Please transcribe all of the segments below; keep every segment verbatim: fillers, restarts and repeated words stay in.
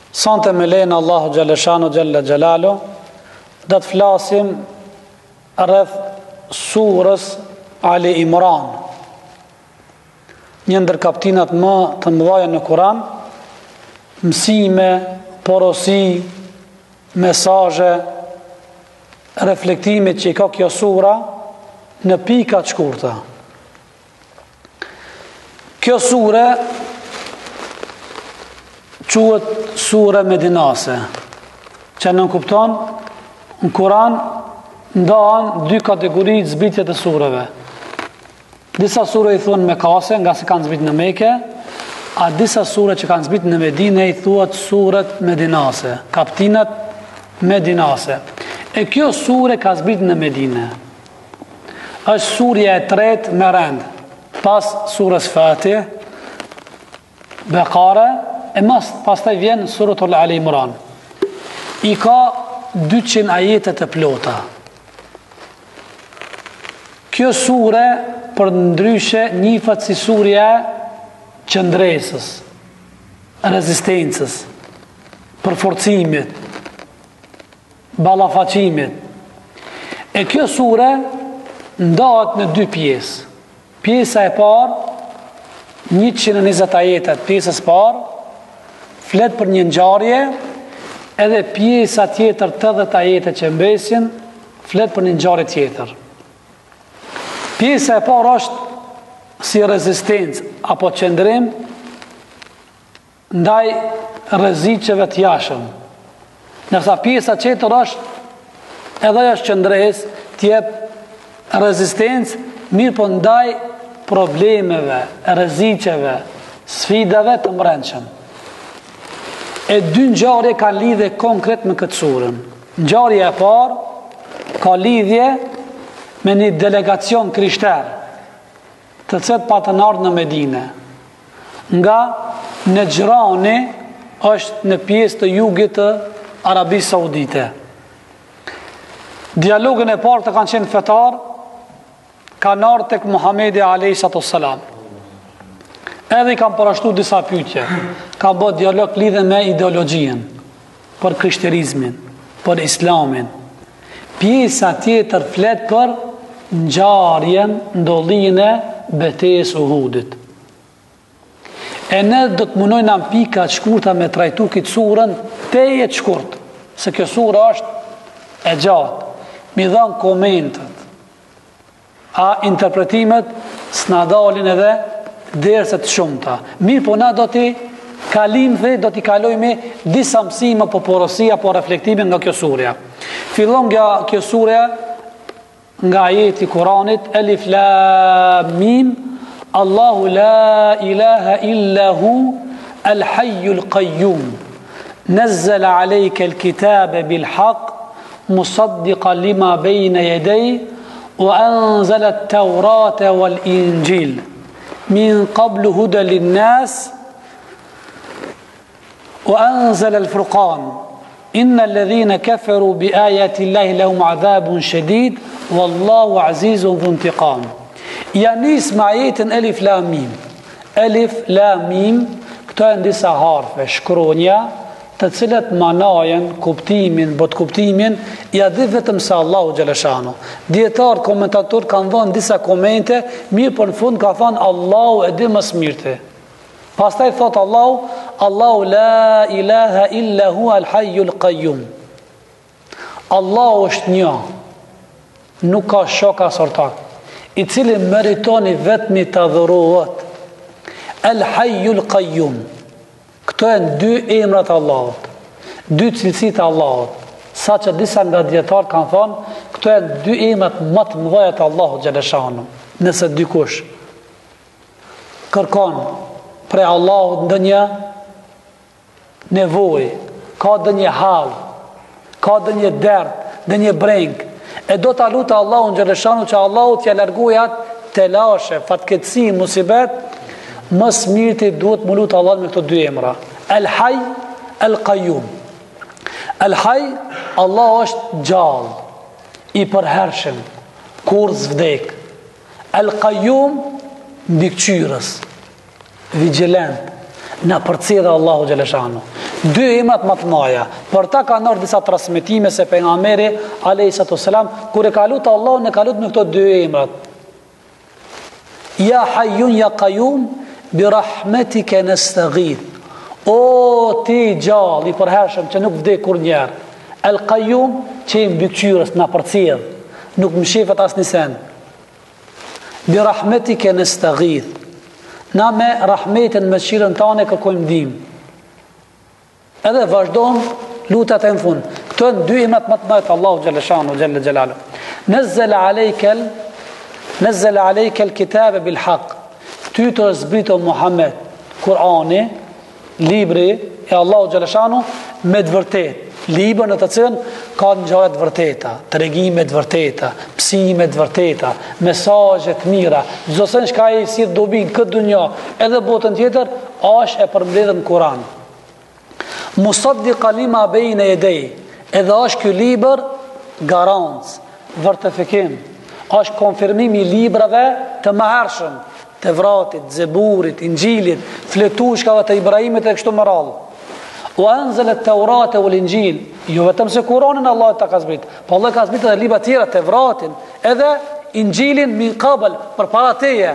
Sante me lejnë Allahu Gjeleshanu Gjelle Gjelalu, dhe të flasim rreth surës Ali Imran, një ndër kaptinat më të mëdhaja në Kur'an, mësime, porosi, mesaje, reflektimit që i ka kjo sura në pika të shkurta. Kjo sure quhet sure medinase, që në kupton në Kur'an ndahen dy kategori të zbritje të sureve. Disa sure i thuhen mekase, nga se kanë zbrit në Mekë, a disa sure që kanë zbrit në Medinë i thuhet suret medinase, kaptinat medinase. E kjo sure ka zbrit në Medinë. Është surja e tretë me rend, pas surës Fatih, Bekare, e mas pastaj vjen suratul Ali Imran. I ka dyqind ajete të plota. Kjo sure për ndryshe njihet si surja qëndresës, rezistencës, përforcimit, ballafaqimit. E kjo sure ndahet në dy pjesë. Pjesa e parë, njëqind e njëzet ajetet, pjesës parë, flet për një ngjarje, edhe pjesa tjetër tetëdhjetë ajete që mbesin, flet për një ngjarje tjetër. Pjesa e parë është si rezistencë apo qëndrim ndaj rreziqeve të jashtëm. Ndërsa pjesa tjetër është edhe është qëndresë, të jep rezistencë, mirë po ndaj problemeve, rreziqeve, sfidave të mbrëmshëm. E dy ngjarje kanë lidhje konkret me këtë surën. Ngjarja e parë ka lidhje me një delegacion krishter, të cilët patën ardhur në Medinë. Nga Nejrani është në pjesë të jugit të Arabisë Saudite. Dialogën e parë të kanë qenë fetar, kanë ardhur tek Muhamedi alayhi salam. Edhe i kam parashtu disa pyetje. Kam bërë dialog lidhe me ideologjien, për krishterizmin, për islamin. Pjesa tjetër flet për ngjarjen, ndodhinë e betejës Uhudit. E ne do të munojna në pika të shkurta me trajtu këtë surën teje të shkurt, se kjo surë është e gjatë. Mi dhanë komentet, a interpretimet s'na dalin edhe derset shumëta. Mirë po na do t'i kalim dhe do t'i kalojme disa mësime po porosia po reflektimin nga kjo surja. Fillon nga kjo surja nga ajeti Kuranit Elif Lam Mim Allahu la ilaha illa hu al hayyul qayyum nazzala alayka al kitaba bil haqq musaddiqan lima bayna yadayhi wa anzala at-taurata wal injil من قبل هدى للناس وأنزل الفرقان إن الذين كفروا بآيات الله لهم عذاب شديد والله عزيز ذو انتقام. يعني اسمع آية ألف لام ميم. ألف لام ميم këto janë disa harfe, shkronja, të cilat manajën, kuptimin, bot kuptimin, ja di vetëm se Allahu Gjeleshanu. Djetarë, komentatorë kanë dhënë disa komente, mirë për në fund ka thënë Allahu e di më së miri. Pastaj thotë Allahu, Allahu la ilaha illa hu al hayyul qayyum. Allahu është një, nuk ka shok as ortak, i cili meritoni vetëm të adhurohet. Al hayyul qayyum. Këto e në dy emrat Allahot, dy cilësit Allahot, sa që disa nga djetarë kanë thonë, këto e në dy emrat më të mëdhajat Allahot Gjeleshanu. Nëse dikush kërkon pre Allahot ndë një nevoj, ka dë një hal, ka dë një dert, dë një breng, e do të alutë Allahot Gjeleshanu që Allahot t'ja largujat të lashe, fatketsi, musibet, më smirti duhet më lutë Allah me këto dy emra. El Haj, El Qayyum. El Haj, Allah është gjallë, i përhershëm, kur zvdek. El Qayyum, mbikëqyrës, vigjilent. Në përcjellë Allahu xhaleshanu. Dy emrat më të mëdha. Për ta kanë ardhur disa transmetime se pejgamberi alayhi salatu wasalam kur e ka lutur Allahun e ka lutur me këto dy emrat. Ja hayyun ya qayyum bi rahmatika nastaghith. O ti gjallë i përhershëm që nuk vdek kurrnjëherë. El qayyum që i mbikëqyrës na përcjell, nuk më shefet asnjë sen. Bi rahmatika nastaghith. Na me rahmetin me shirën tane kërkojmë ndihmë. Edhe vazhdon lutat e në fund. Këto janë dy emrat më të mëdha të Allahu xhaleshanu xhalla xhelalu. Nazzala alayka nazzala alayka al-kitaba bil haqq. Ty të zbrito Muhammed Kur'ani, libri e Allahu xhaleshanu me të vërtetë. Libër në të cilën ka ngjarje të vërteta, tregime të vërteta, psime të vërteta, mesazhe të mira. Çdo sen që ai si dobi në këtë dunjë, edhe botën tjetër, është e përmbledhur në Kur'an. Musaddiqan lima bayna yaday. Edhe është ky libër garancë, vërtetifikim. Është konfirmimi i librave të mëhershëm, Tevratit, Zeburit, Injilit, fletushkave të Ibrahimit e kështu me radhë. Wa anzala at-Taurata wal-Injil. Jo vetëm se Kur'anin Allah ta ka zbrit, po Allah ka zbrit edhe libra të tjera, Tevratin, edhe Injilin min qabl, përpara teje.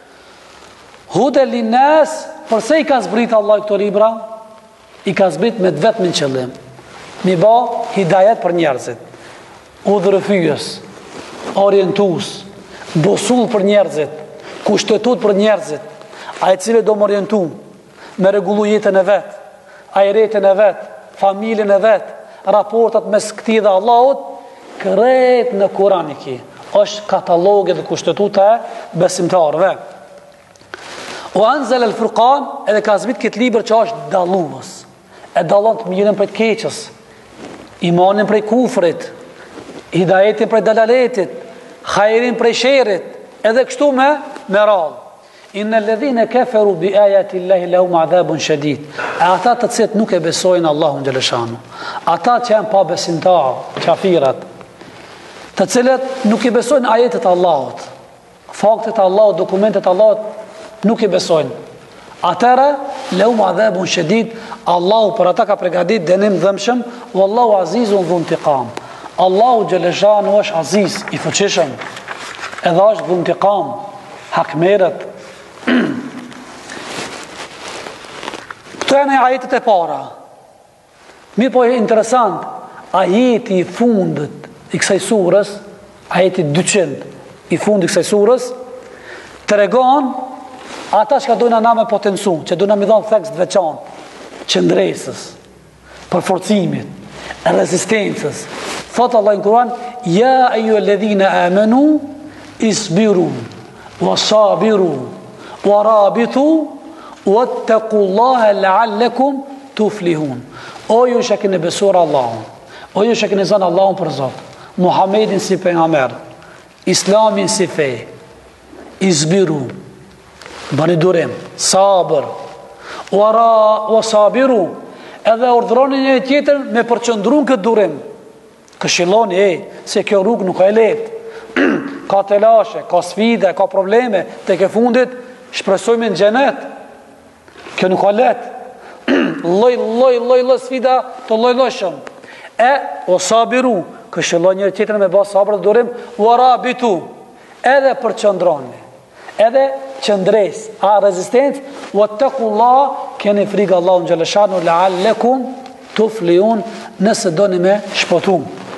Hudan lin-nas, përse i ka zbrit Allah këto libra? I ka zbrit me vetëm një qëllim. Mi bë hidayet për njerëzit. Udhërfyes, orientues, busull për njerëzit, kushtetut për njerëzit, ai i cili do më orientu, me rregullu jetën e vet, ajretën e vet, familjen e vet, raportat mes këtij dhe Allahut, krejt në Kur'an i ki. Është kataloge dhe kushtetuta e besimtarëve. O anzal al-Furqan, edhe ka zbrit këtë libër që është dallues. E dallon të mirën prej të keqës, imanin prej kufrit, hidayetin prej dalaletit, hajrin prej sherrit, edhe kështu me me radhë. Inna alladhina kafaru bi ayati llahi lahum adhabun shadid. Ata të cilët nuk e besojnë Allahun xhaleshanu, ata që janë pa besimtarë, kafirat, të cilët nuk i besojnë ajetet e Allahut, faktet e Allahut, dokumentet e Allahut, nuk i besojnë. Atëra lahum adhabun shadid. Allahu për ata ka përgatitur dënim dhëmshëm, wallahu azizun dhu intiqam. Allahu xhaleshanu është aziz, i fuqishëm, edhe është dhu intiqam, hakmerët. Këto janë ajetet e para. Mirë po e interesant, ajeti i fundit i kësaj surës, ajeti dyqind i fundit i kësaj surës, të regon ata që ka dojnë na me potencu, që dojnë me dhonë theks të veçantë, qëndresës, përforcimit, rezistencës. Thotë Allah në Kur'an, ja ayyuhal ladhina amanu isbiru wa sabiru wa rabitu wattaqullaha la'allakum tuflihun. O ju që keni besuar Allahun, o ju që keni zënë Allahun për Zot, Muhammedin si pejgamber, Islamin si fe, isbiru, bani durim, sabër, wara wa sabiru, edhe urdhroni një tjetër me përqendruar këtë durim. Këshilloni e se kjo rrugë nuk ka e lehtë. Ka telashe, ka sfide, ka probleme, tek e fundit shpresojmë në xhenet. Kjo nuk ka lehtë. Lloj lloj lloj lloj sfida të lloj-llojshëm. E o sabiru, këshilloni një tjetër me bë sabër dhe durim, warabitu, edhe përqendroni. Edhe qëndres, a rezistencë, wattaqullah, keni frikë Allahun xhaleshanu la'allakum tuflihun, nëse doni me shpëtu.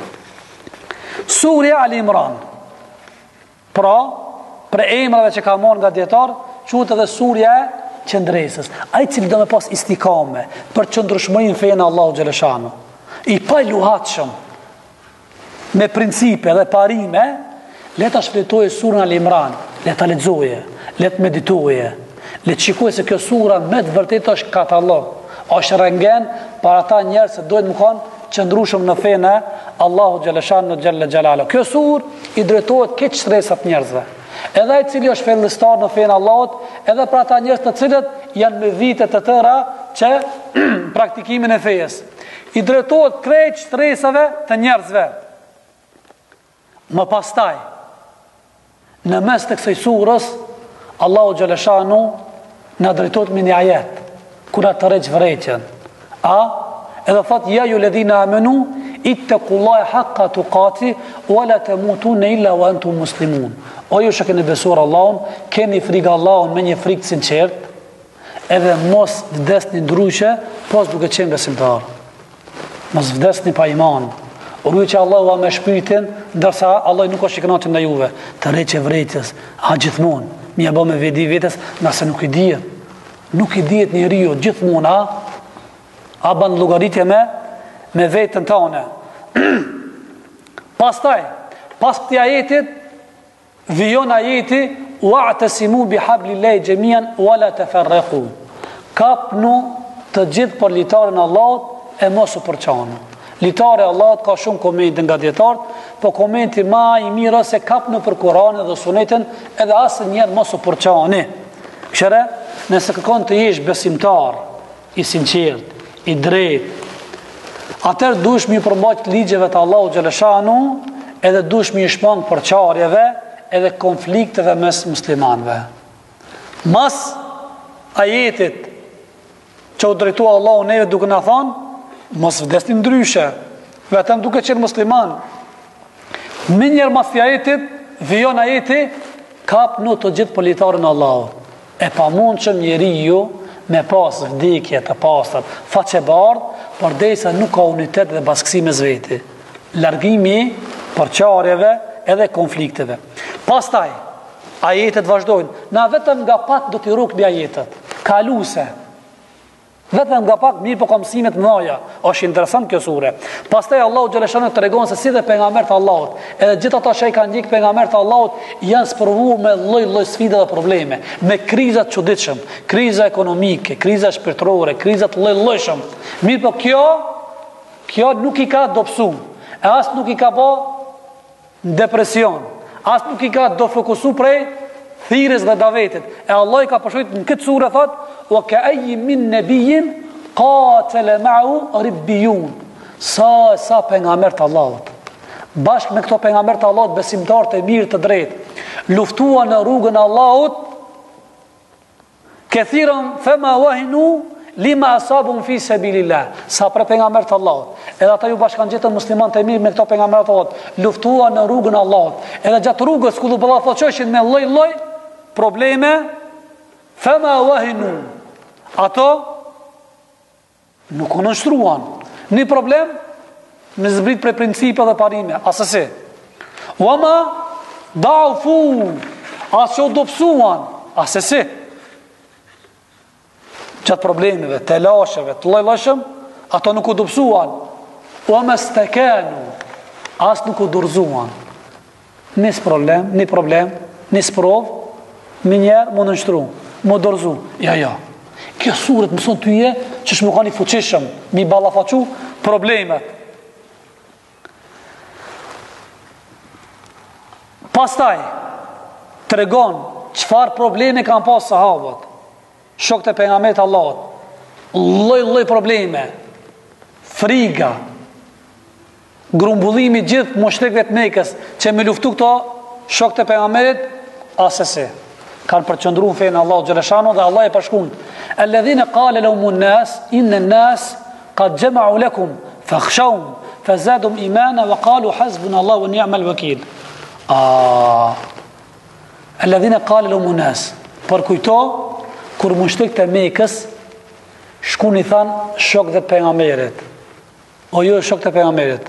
Surja Al-Imran, pra, për emrave që ka marrë nga dietar, quhet edhe surja e qëndresës. Ai cili do me pas istikame për qëndrueshmërinë fenë Allahu xhaleshanu, i pa luhatshëm, me principe dhe parime, le ta shfletojë surën Al-Imran, le ta lexoje, le të meditoje, le të shikojë se kjo sura me të vërtetë është katalog, është rëngen për ata njerëz që duhet më kanë qëndrueshëm në fenë Allahu xhaleshanu xhalla xhalalu. Kjo surë i drejtohet keq stresat njerëzve. Edhe ai cili është fellestar në fenë Allahut, edhe për ata njerëz të cilët janë me vite të tëra që praktikimin e fesë. I drejtohet krejt stresave të njerëzve. Më pastaj, në mes të kësaj surës, Allahu xhaleshanu na drejtohet me një ajet. Kura të req vërejtjen. A? Edhe thot, ja ju ledhina amenu, ittaqullaha haqqa tuqati, wala tamutunna illa wa antum muslimun. O ju që keni besuar Allahun, keni frikë Allahun me një frikë sinqert, edhe mos vdesni ndryshe, pos duke qenë besimtar. Mos vdesni pa iman. Rrujë që Allahu a me shpirtin, ndërsa Allah nuk është i kënaqur ndaj juve. Të reqe vërejtjes, a gjithmonë, mi e bë me vedi vetes, nëse nuk i dihet. Nuk i dihet njeriu gjithmonë, a? A ban llogaritje me me vetën tonë. Pastaj, pas këtij ajetit vijon ajeti wa'tasimu bihablillahi jamian wala tafarraqu. Kapnu të gjithë për litarin e Allahut e mos u përçanu. Litari i Allahut ka shumë komente nga dietarët, po komenti më i mirë se kapnu për Kur'anin dhe Sunetin, edhe asnjëherë mos u përçani. Këshire, nëse kërkon të jesh besimtar, i sinqert, i drejt, atër dush mi përbajt ligjeve të Allahu Gjeleshanu, edhe dush mi shpang përqarjeve, edhe konflikteve mes muslimanve. Mas ajetit që u drejtu Allahu neve duke në thonë, mos vdesni ndryshe, vetëm duke qenë musliman. Minjer mas të ajetit, vijon ajeti, kap në të gjithë politarin Allahu. E pa mund që njeri ju me pas vdikje të pastër, faqe bardh, por derisa nuk ka unitet dhe bashkësi mes veti. Largimi përçarjeve edhe konflikteve. Pastaj, ajetet vazhdojnë. Na vetëm nga pak do t'i rukni ajetet. Kaluse. Vetëm nga pak mirë po ka mësimet mëdha. Është interesant kjo sure. Pastaj Allahu xhaleshanu tregon se si dhe pejgambert e Allahut, edhe gjithë ata që kanë ndjek pejgambert e Allahut janë sprovuar me lloj-lloj sfida dhe probleme, me kriza të çuditshëm, kriza ekonomike, kriza shpirtërore, kriza të lloj-llojshëm. Mirë po kjo, kjo nuk i ka dobësuar. E as nuk i ka bë depresion. As nuk i ka do fokusu prej thirrjes dhe davetit. E Allah i ka përshkruajtur në këtë sure thot: "Wa ka'ayyin min nabiyyin qatala ma'ahu ribbiyun." Sa sa pejgamber të Allahut. Bashkë me këto pejgamber të Allahut besimtar të mirë të drejtë, luftuan në rrugën e Allahut. Kathiran fama wahinu lima asabum fi sabilillah. Sa për pejgamber të Allahut. Edhe ata ju bashkan gjetën musliman të mirë me këto pejgamber të Allahut, luftuan në rrugën e Allahut. Edhe gjatë rrugës ku do ballafaqoheshin me lloj-lloj probleme, fama wahinu. Ato nuk u nështruan. Një problem me zbrit prej principe dhe parime, asësi. Wama da'fu, asë u dopsuan, asësi. Qatë problemeve, të lasheve, të lojlashëm, ato nuk u dopsuan. Wama stakanu, asë nuk u dorzuan. Nis problem, një problem, një sprov, më njerë më nështru, më dorzu. Ja, ja. Kjo surët mëson të je që shmë ka një fuqishëm, mi ballafaqu problemet. Pastaj, të regon qëfar probleme kanë pas sahabët, shok të pejgamberit Allahut, lloj lloj probleme, friga, grumbullimi gjithë mushrikëve të Mekës që me luftu këto shok të pejgamberit, asesi. Kanë përqëndru në fejnë Allah Gjeleshanu dhe Allah e përshkun. Alladhina qala lahumun nas, inna nas qad jama'u lakum fakhshawhum fazadum imana wa qalu hasbuna Allah wa ni'mal wakil. Ah. Alladhina qala lahumun nas. Për kujto kur mushrikët e Mekës shkun i than shokëve të pejgamberit. O jo shokët e pejgamberit.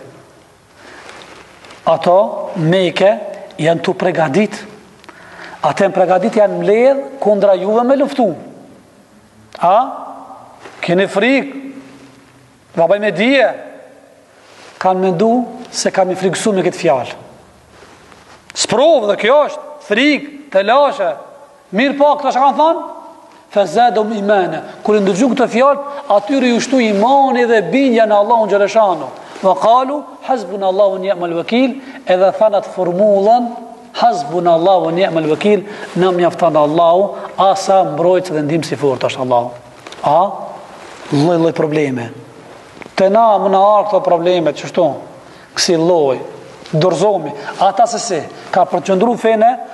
Ato Mekë janë tu pregadit. Ate në pregadit janë mledh kundra juve me luftu. A? Keni frik, vabaj me dije. Kanë mendu se kam i frikësu me këtë fjalë. Sprov dhe kjo është frik, të lashe. Mirë po, këta që kanë thanë? Fezadum imane. Kër i ndëgju këtë fjalë, atyri ju shtu imani dhe bindja në Allahun Gjeleshanu. Dhe kalu, hasbun Allahu ni'mal wakil, edhe thanat formulën, hasbun Allahu ni'mal wakil, në mjaftan Allahu, asa mbrojtës dhe ndim si fort është Allahu. A? Loj loj probleme. Të na më në arë këto probleme, qështu? Kësi loj, dorzomi. Ata se si, ka përqëndru fene,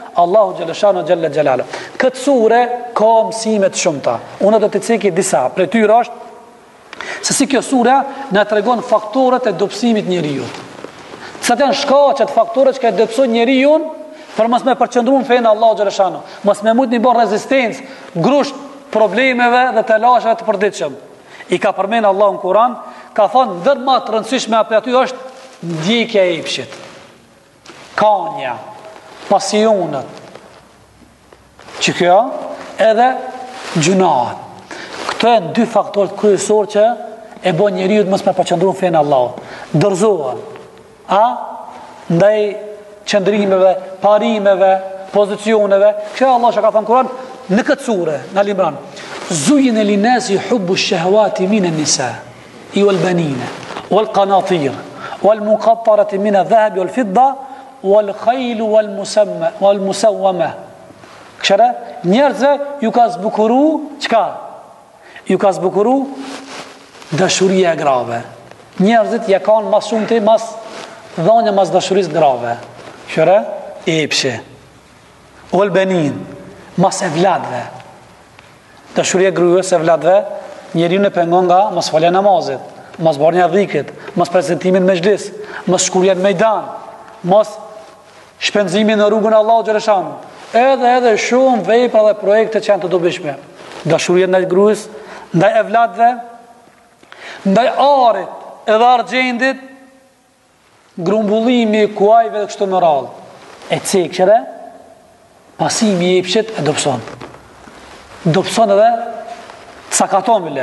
Allahu xhaleshano xhalla xhelala. Këtë sure ka mësime të shumta. Unë do të cekë disa. Për tyra është se si kjo sure na tregon faktorët e dobësimit të njeriu. Sa janë shkaqet, faktorët që dobësojnë njeriu për mos me përqendruar në fenë Allahu xhaleshano, mos me mund të bën rezistencë, grusht problemeve dhe të lashave të përditshëm. I ka përmend Allahu në Kur'an, ka thënë ndër më të rëndësishme apo aty është ndjekja e epshit. Kanja, pasionet. Që kjo edhe gjunaat. Këto janë dy faktorë kryesorë që e bën njeriu të mos me përqendruar në fenë Allahut. Dorëzohen. A ndaj qëndrimeve, parimeve, pozicioneve. Kjo Allah që ka thënë Kur'an në këtë sure, në Al-Imran. Zujin e linasi hubbu shahawati min an-nisa wal banina wal qanatir wal muqattarati min adh-dhahab wal fidda wal khayl wal musamma wal musawwama. Kështu njerëzve ju ka zbukuru çka? Ju ka zbukuru dashuria e grave. Njerëzit ja kanë më shumë të mas dhënia mas dashurisë grave. Kështu e epshe. Wal banin mas evladve. Dashuria gruas e vladve, njeriu në pengon nga mos falja namazit, mos bërja dhikrit, mos prezantimin me xhlis, mos shkurja në mejdan, mos shpenzimin në rrugën e Allahut xhaleshanu. Edhe edhe shumë vepra dhe projekte që janë të dobishme. Dashuria ndaj gruas, ndaj evladve, ndaj arit edhe argjendit, grumbullimi i kuajve dhe kështu me radhë. E cekshëre, pasimi i epshit e dobëson. Dobëson edhe cakatomile.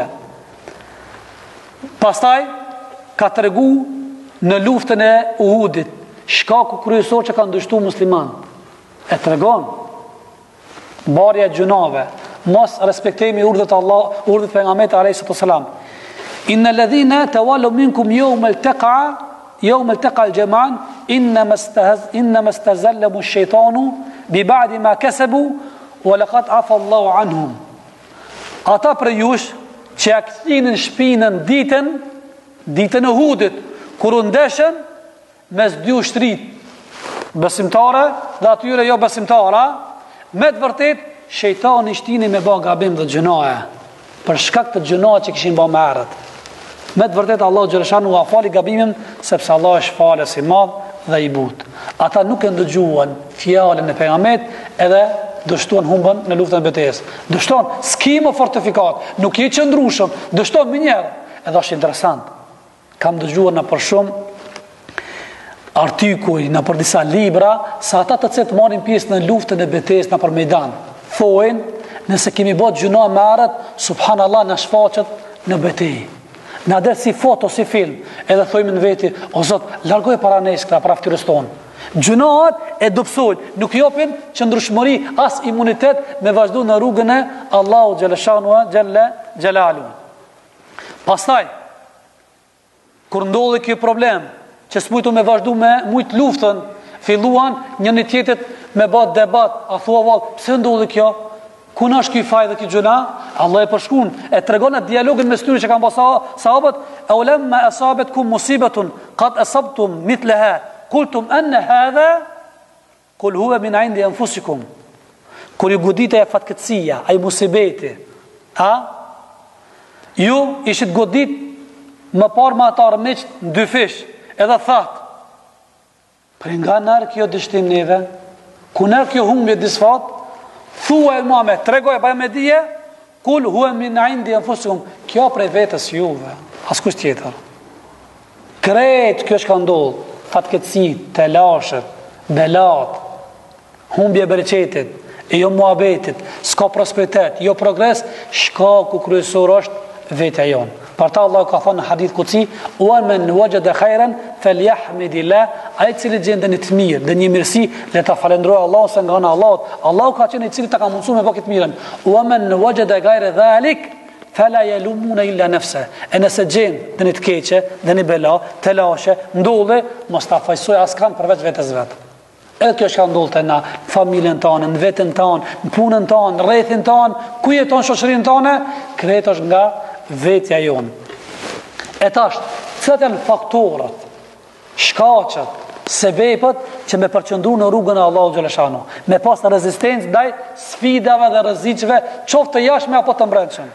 Pastaj ka tregu në luftën e Uhudit shkaku kryesor që ka ndështu musliman. E tregon mbarja e gjunave, mos respektimi urdhët Allah, urdhët pejgamberit alayhis salam. Innal ladhina tawallaw minkum yawma al-taqa yawma al-taqa al-jam'an inma istahz inma istazallamu ash-shaytanu bi ba'di ma kasabu wa laqad afa Allahu anhum. Ata për jush që ja kthinin shpinën ditën, ditën e Uhudit, kur u ndeshën mes dy ushtrit, besimtare dhe atyre jo besimtara, me të vërtet shejtani shtini me bë gabim dhe gjënoje, për shkak të gjënoje që kishin bë më herët. Me të vërtet Allahu xhaleshanu u afali gabimin sepse Allah është falës i madh dhe i butë. Ata nuk e ndëgjuan fjalën e pejgamberit edhe dështuan humbën në luftën e betejës. Dështon s'ki më fortifikat, nuk je qëndrueshëm, dështon më njëherë. Edhe është interesant. Kam dëgjuar në për shumë artikuj, në për disa libra, sa ata të cilët marrin pjesë në luftën e betejës në për mejdan, thojnë, nëse kemi bërë gjuna më herët, subhanallahu na shfaqet në betejë. Na del si foto, si film, edhe thojmë në veti, o Zot, largoj para neskra, para fytyrës tonë. Gjunaat e dobësojnë, nuk japin qëndrueshmëri as imunitet me vazhdu në rrugën e Allahu xhaleshanu xhalla xhelalu. Pastaj kur ndodhi ky problem, që s'mujtu me vazhdu me mujt luftën, filluan njëri tjetrit me bë debat, a thua vallë, pse ndodhi kjo? Ku na është ky faj dhe ky gjuna? Allah e përshkruan, e tregon atë dialogin mes tyre që kanë pasur sahabët, "Aw lamma asabatkum musibatun qad asabtum mithlaha qultum anna hadha qul huwa min 'indi anfusikum." Kur ju goditej fatkeqësia, ai musibeti, a? Ju ishit godit më parë me ata armiq në dy fish, edhe thatë, për nga nërë kjo dështim neve, ku nërë kjo humbje disfat, thua e Muhammed, tregoj pa me dije, kul huwa min 'indi anfusikum, kjo prej vetës juve, askush tjetër. Krejt kjo që ka ndodhë, fatkeqësi, telashet, belat, humbje bereqetit, e jo muhabetit, s'ka prosperitet, jo progres, shkaku kryesor është vetja jonë. Për ta Allah ka thonë në hadith kuci, "Wa man wajada khairan falyahmidillah", ai i cili gjen një të mirë, dhe një mirësi, le ta falendrojë Allahun se nga ana Allahut. Allahu ka qenë i cili ta ka mundsuar me bëkë të mirën. "Wa man wajada ghayra dhalik fala yalumuna illa nafsa", e nëse gjen dhe një të keqe, dhe një bela, të lashe, ndodhe, mos ta fajsoj askan përveç vetes vet. Edhe kjo është ka ndodhte na familjen tonë, në veten tonë, në punën tonë, në rrethin tonë, ku jeton shoqërinë tonë, krejt është nga vetja jonë. E tash, cilat janë faktorët, shkaqet, sebepët që me përqëndru në rrugën e Allahu xhaleshano, me pas rezistencë ndaj sfidave dhe rreziqeve, qoftë të jashtme apo të brendshme.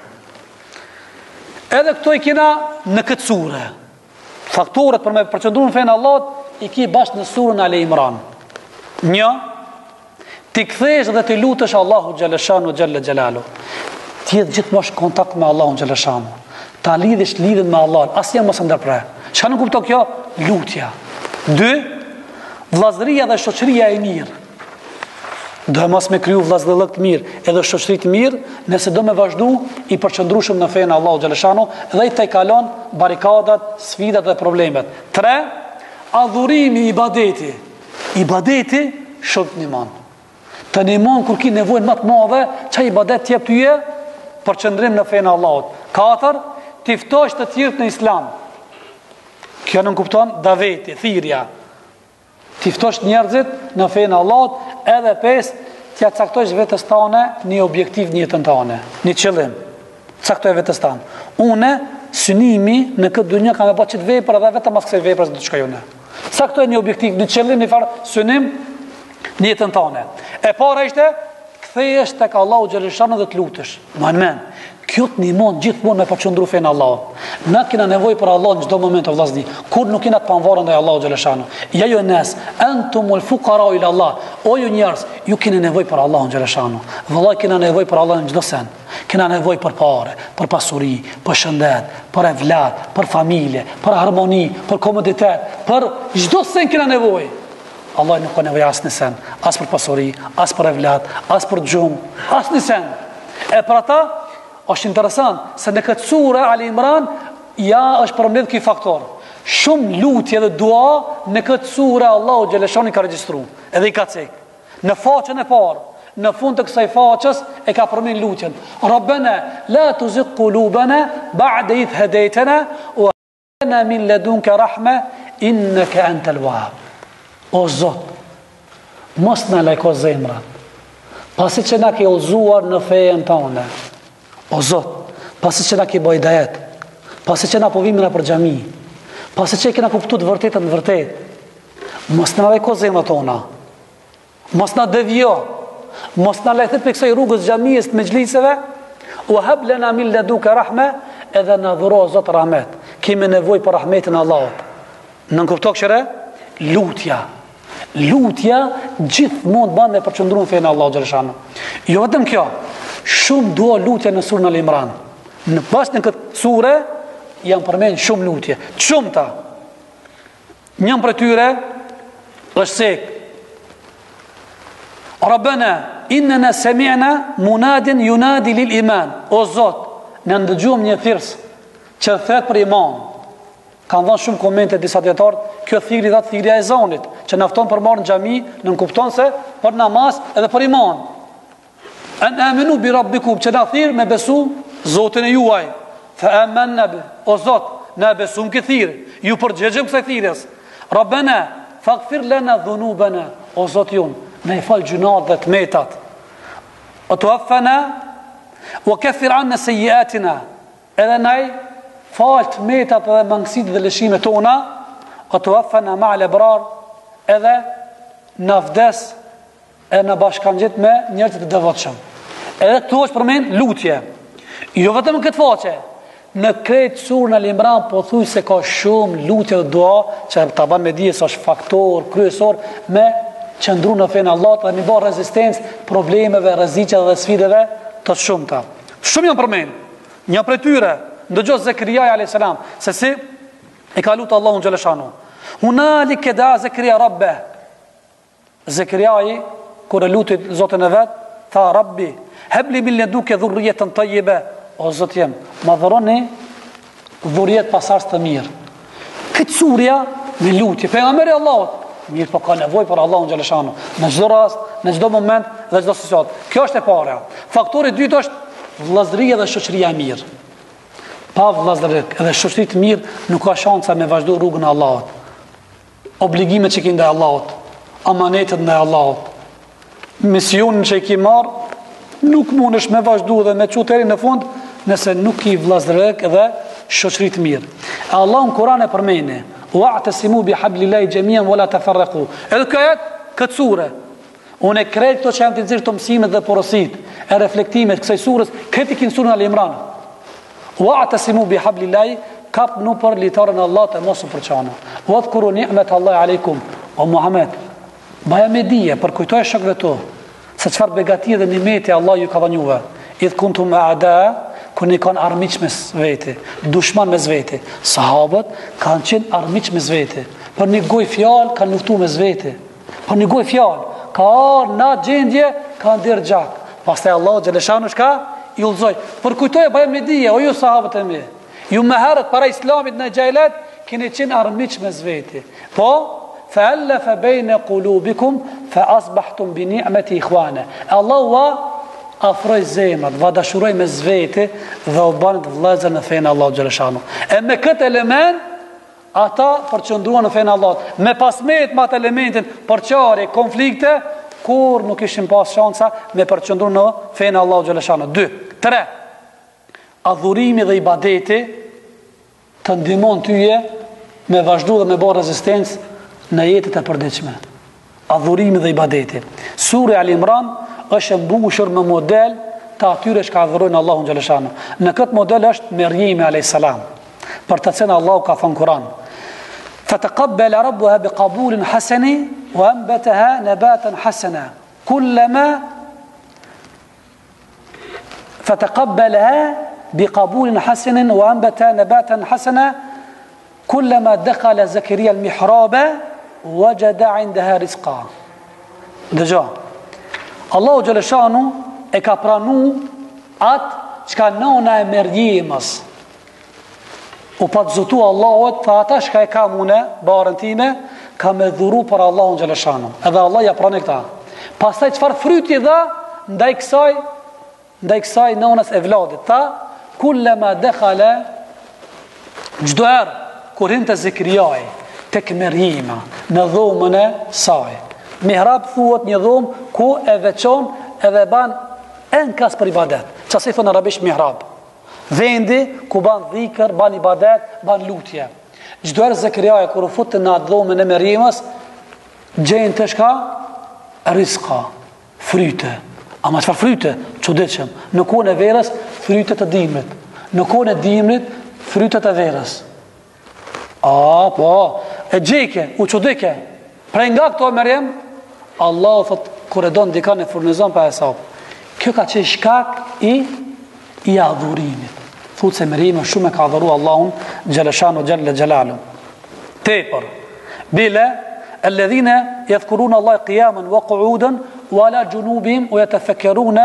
Edhe këto i kena në këtë sure. Faktorët për me përqëndru në fenë Allahut i ki bashkë në surën Ale Imran. Një, ti kthesh dhe ti lutesh Allahu xhaleshano xhalla xhelalu. Ti jetë gjithmonë kontakt me Allahun xhaleshano. Ta lidhesh lidhen me Allah, asnjë mos ndërpre. Çka nuk kupton kjo? Lutja. Dy, vllazëria dhe shoqëria e mirë. Do mos me kriju vllazëllëk të mirë, edhe shoqëri të mirë, nëse do me vazhdu i përqendrueshëm në fenë Allahu xhaleshano dhe i tej kalon barikadat, sfidat dhe problemet. Tre, adhurimi, ibadeti. Ibadeti shumë të nimon. Të nimon kur ki nevojën më të madhe, çaj ibadet të jep tyje përqendrim në fenë Allahut. Katër, ti ftosh të tjerët në Islam. Kjo nuk kupton daveti, thirrja. Ti ftosh njerëzit në fenë Allahut, edhe pesë, t'ia caktosh vetes tane një objektiv në jetën tane, një qëllim. Caktoj vetes tane. Unë synimi në këtë dunjë kam e bërë çit vepër edhe vetëm as kësaj veprës do të shkoj unë. Caktoj një objektiv, një qëllim, një farë synim në jetën tane. E para ishte kthehesh tek Allahu xhaleshano dhe të lutesh. Mëmen. Kjo të nimon gjithmonë me përqendru fenë Allahut. Na kena nevojë për Allah në çdo moment o vllazni. Kur nuk kena të panvarur ndaj Allahu xhaleshano. Ja ju nas, antumul fuqara ila Allah. O ju njerëz, ju keni nevojë për Allahun xhaleshano. Vallai kena nevojë për Allahun çdo sen. Kena nevojë për parë, për pasuri, për shëndet, për evlat, për familje, për harmoni, për komoditet, për çdo sen kena nevojë. Allah nuk ka nevojë as në sen, as për pasuri, as për evlat, as për xhum, as në sen. E për ata është interesant se në këtë sure Ali Imran ja është përmbledh ky faktor. Shumë lutje dhe dua në këtë sure Allahu xhaleshani ka regjistruar, edhe i ka cek. Në faqen e parë, në fund të kësaj faqes e ka përmend lutjen. Rabbana la tuzigh qulubana ba'da idh hadaytana wa hab lana min ladunka rahma innaka antal wahhab. O Zot, mos na lajko zemrat, pasi që na ke udhëzuar në fenë tonë. O Zot, pasi që na ke bërë hidajet, pasi që na po vim në për xhami, pasi që kena kuptuar të vërtetën në vërtet, mos na lajko zemrat tona, mos na devjo, mos na lajthe për kësaj rrugës xhamisë të mexhliseve, wa hab lana min ladunka rahma, edhe na dhuro Zot rahmet. Kemi nevojë për rahmetin e Allahut. Nën kuptoj këshire? Lutja. Lutja gjithmonë bën me përqendruar fenë Allahu xhaleshano. Jo vetëm kjo, shumë dua lutje në surën Al Imran. Në pas në këtë sure janë përmend shumë lutje, shumëta. Njën për tyre është sek. Rabbana innana sami'na munadin yunadi lil iman. O Zot, ne ndëgjuam një thirrës që thret për iman. Kanë dhënë shumë komente disa dietar, kjo thirrje dha thirrja e ezanit, që na fton për marrë në xhami, nën kupton se për namaz edhe për iman. An aminu bi rabbikum, që na thirr me besu Zotin e juaj. Fa amanna bi, o Zot, na besum këtë thirrje, ju përgjigjëm kësaj thirrjes. Rabbana faghfir lana dhunubana, o Zot jon, na i fal gjunat dhe tmetat. O tuaffana wa kaffir anna sayyiatina, edhe nai falë të metat dhe mangësit dhe lëshime tona, o të wafëna ma lebrar, edhe në vdes e në bashkangjit me njerëzit të devotshëm. Edhe këtu është përmen lutje. Jo vetëm në këtë faqe, në krejt surën Al Imran po thuj se ka shumë lutje dhe dua, që ta ban me dije se është faktor, kryesor, me qëndru në fenë Allah dhe mi bërë rezistencë problemeve, rreziqeve dhe sfideve të shumta. Shumë janë përmen. Një prej tyre ndëgjoh Zekriaj alayhis salam se si e ka lutur Allahun xhaleshanu. Hunalike da Zekria rabbe. Zekriaj kur e luti Zotin e vet, tha Rabbi, habli min laduka dhurriyatan tayyiba. O Zot jem, ma dhuroni dhurrijet pasardhës të mirë. Këtë surja me lutje pejgamberi Allahut, mirë po ka nevojë për Allahun xhaleshanu në çdo rast, në çdo moment dhe çdo situatë. Kjo është e para. Faktori i dytë është vllazëria dhe shoqëria e mirë. Pa vllazëri edhe shoqëri të mirë nuk ka shansa me vazhdu rrugën e Allahut. Obligimet që ke ndaj Allahut, amanetet ndaj Allahut, misionin që i ke marr, nuk mundesh me vazhdu dhe me çu deri në fund nëse nuk i vllazërek dhe shoqëri të mirë. Allahu në Kur'an e përmeni, wa'tasimu bihablillahi jami'an wala tafarraqu. Edhe kjo ajet, këtë sure, unë e krejt këto që janë të nxjerrë të mësimet dhe porosit e reflektimet kësaj surës, këtë i kinë surën Al-Imran. Wa'tasimu bihablillahi, kapnu për litarën e Allah të mos u përçana. Wadhkuru ni'mat Allah aleikum. O Muhammed, baja me dije, përkujtoj shokëve tu, se çfarë begatie dhe nimeti Allah ju ka dhënë juve. Idh kuntum a'da, kur një kanë armiq mes vete, dushman mes vete. Sahabët kanë qenë armiq mes vete. Për një goj fjalë kanë luftu mes vete. Për një goj fjalë, ka arë na gjendje, ka ndirë gjak. Pastaj Allah xhaleshanu shka i ulzoj. Për kujtoj e baje me dije, o ju sahabët e mi. Ju me herët para islamit në gjajlet, keni qenë armiq mes vete. Po, fa'allafa bayna qulubikum fa asbahtum bi ni'mati ikhwana. Allah wa afroj zemrat, va dashuroj me zvete dhe u banët vëllezër në fejnë Allah xhaleshanu. E me këtë element, ata përqëndruan në fejnë Allah. Me pasmet me atë elementin përqarje, konflikte, kur nuk ishin pas shansa me përqëndru në fejnë Allah xhaleshanu. Dy, tre, adhurimi dhe ibadeti të ndihmon tyje me vazhdu dhe me bërë rezistencë në jetët e përditshme. Adhurimi dhe ibadeti. Sura Al-Imran është mbushur me model të atyre që ka adhurojnë Allahun xhaleshanu. Në këtë model është Meryemi alayhis salam, për të cilën Allahu ka thënë Kur'an: "Fataqabbala rabbuha biqabulin hasani wa anbataha nabatan hasana kullama fataqabbalaha biqabulin hasanin wa anbataha nabatan hasana kullama dakhala Zakaria al-mihraba wajada 'indaha rizqa." Dëgjoj. Allahu xhaleshanu e ka pranu atë çka nona e Meryemës u pa të zotu Allahot, tha ata shka e ka mune, barën time, ka me dhuru për Allahun xhaleshanu. Edhe Allah ja prane këta. Pastaj çfarë fryti dha ndaj kësaj, ndaj kësaj nonës e vladit. Tha, kullama dakhala, çdo herë kur hinte Zakariai tek Meryema në dhomën e saj. Mihrab thuhet një dhomë ku e veçon edhe ban enkas për ibadet. Qa si thënë në arabisht mihrab? Vendi ku ban dhikër, ban ibadet, ban lutje. Çdo herë Zakariai kur u futte në atë dhomën e Meryemës, gjenë të shka rizqa, fryte. Ama çfarë fryte? Çuditshëm. Në kohën e verës, fryte të dimrit. Në kohën e dimrit, fryte të verës. A, po, e gjeke, u çudike. Prej nga këto Meryem, Allah thot, kur e do në dikan e furnizon për hesab. Kjo ka qenë shkak i, i adhurimit. Thutë se Meryem shumë e ka adhuru Allahun xhaleshanu xhalla xhelalu. Tepër. Bile, alladhina yadhkuruna Allah qiyaman wa qu'udan wa ala junubihim wa yatafakkaruna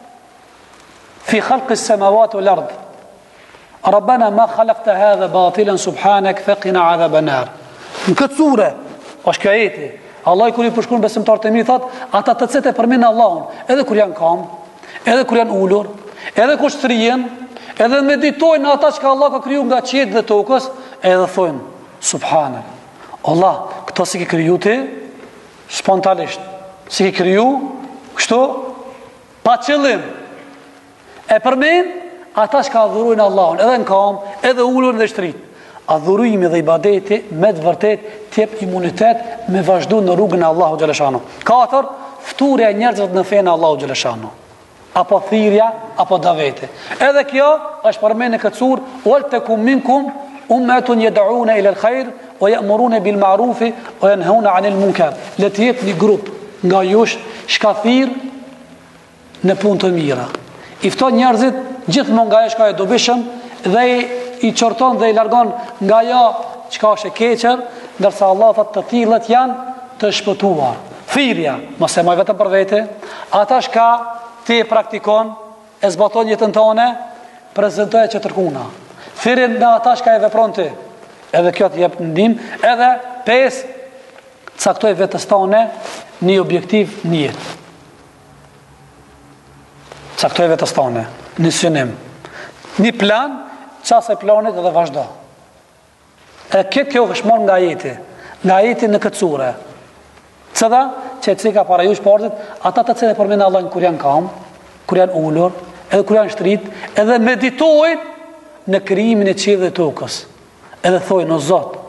fi khalqi as-samawati wal ard. Rabbana ma khalaqta hadha batilan subhanak faqina adhaban nar. Në këtë sure është kjo ajeti. Allah i kur i përshkruan besimtarët e mi thot, ata të cilët e përmendin Allahun, edhe kur janë kam, edhe kur janë ulur, edhe kur shtrihen, edhe meditojnë ata që Allah ka kriju nga qielli dhe tokës, edhe thonë subhanak. Allah, këto si ke kriju ti spontanisht, si ke kriju kështu pa qëllim. E përmend ata që ka adhurojnë Allahun, edhe në kam, edhe ulur dhe shtrit. Adhurimi dhe ibadeti me të vërtet tjep imunitet me vazhdu në rrugën e Allahu xhaleshanu. Katër, fturja e njerëzve në fenë e Allahu xhaleshanu. Apo thirrja, apo daveti. Edhe kjo është përmendë në këtë surë, wal takum minkum ummatun yad'una ila al-khair wa ya'muruna bil ma'ruf wa yanhauna 'anil munkar. Le të jetë një grup nga jush shkathir në punë të mira. I fton njerëzit gjithmonë nga ajo që e dobishëm dhe i qorton dhe i largon nga ajo çka është e keqër, ndërsa Allah thotë të tillët janë të shpëtuar. Thirrja, mos e maj vetëm për vete, ata shka ti e praktikon, e zbaton jetën tone, prezantoje që tërkuna. Thirrjen nga ata shka e vepron ti. Edhe kjo të jep ndihmë, edhe pesë, caktoj vetes tone një objektiv në jetë. Caktoj vetes tone, një synim, një plan, qasë e planit dhe vazhdo. E këtë kjo është marrë nga jeti, nga jeti në këtë sure. Cëda, që e cika para ju shportit, ata të cilë e përmena Allah kur janë kam, kur janë ullur, edhe kur janë shtrit, edhe meditojnë në krijimin e qiellit dhe tokës. Edhe thojnë, o Zot,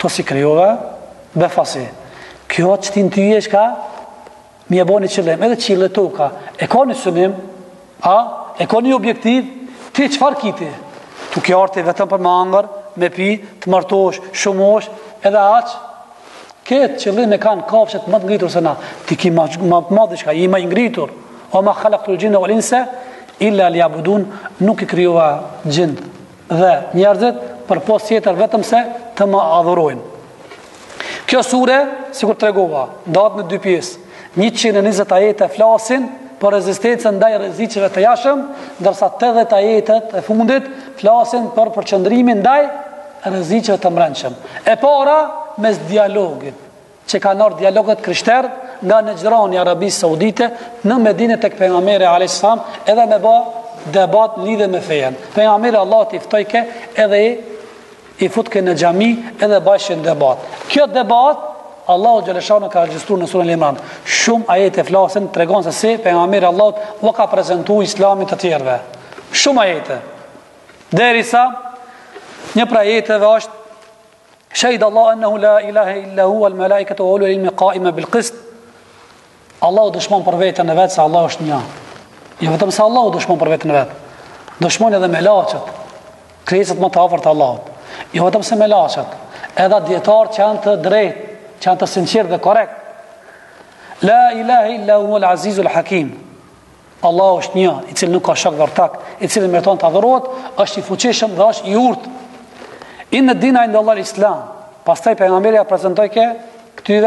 Këto si krijove befasi. Kjo që ti në ty e shka mi e bo një qëllim, edhe qile toka e ka një synim, a e ka një objektiv, ti qëfar kiti tu kjo arti vetëm për më angër, me pi, të martosh, shumosh, edhe aq këtë qëllim e kanë kafshet më të ngritur se na, ti ki ma, ma, ma dhe shka, i ma i ngritur, o ma khalaqtul jinna wal insa illa liya'budun, nuk i krijova gjindë dhe njerëzit për pos tjetër vetëm se të më adhurojnë. Kjo sure, si kur të regova, ndahet në dy pjesë, njëqind e njëzet ajete flasin për rezistencën ndaj rreziqeve të jashtëm, ndërsa tetëdhjetë ajetet e fundit flasin për përqendrimin ndaj rreziqeve të brendshëm. E para mes dialogit, që kanë ardhur dialogët krishterë nga Nejrani i Arabisë Saudite në Medinë tek pejgamberi alayhis salam, edhe me bë debat lidhe me fejen. Pejgamberi Allah i ftojke edhe i, i futke në xhami edhe bajshin debat. Kjo debat Allahu Gjeleshanu ka regjistruar në surën Al-Imran. Shumë ajete flasin, tregon se si pejgamberi Allahut u ka prezantuar Islamin të tjerëve. Shumë ajete. Derisa një prej ajeteve është Shahid Allah annahu la ilaha illa huwa al malaikatu wa ulul ilmi qa'ima bil qist. Allahu dëshmon për veten e vet se Allah është një. Jo vetëm se Allahu dëshmon për veten e vet. Dëshmon edhe melaçet, krijesat më të afërt të Allahut. Jo vetëm se melaçet, edhe dietarët që janë të drejtë, që janë të sinqertë dhe korrekt. La ilaha illa huwa al azizul hakim. Allahu është një, i cili nuk ka shok dhe ortak, i cili meriton të adhurohet, është i fuqishëm dhe është i urtë. Inna dina inda Allah l'Islam. Pastaj pejgamberi ja prezantoi ke këtyve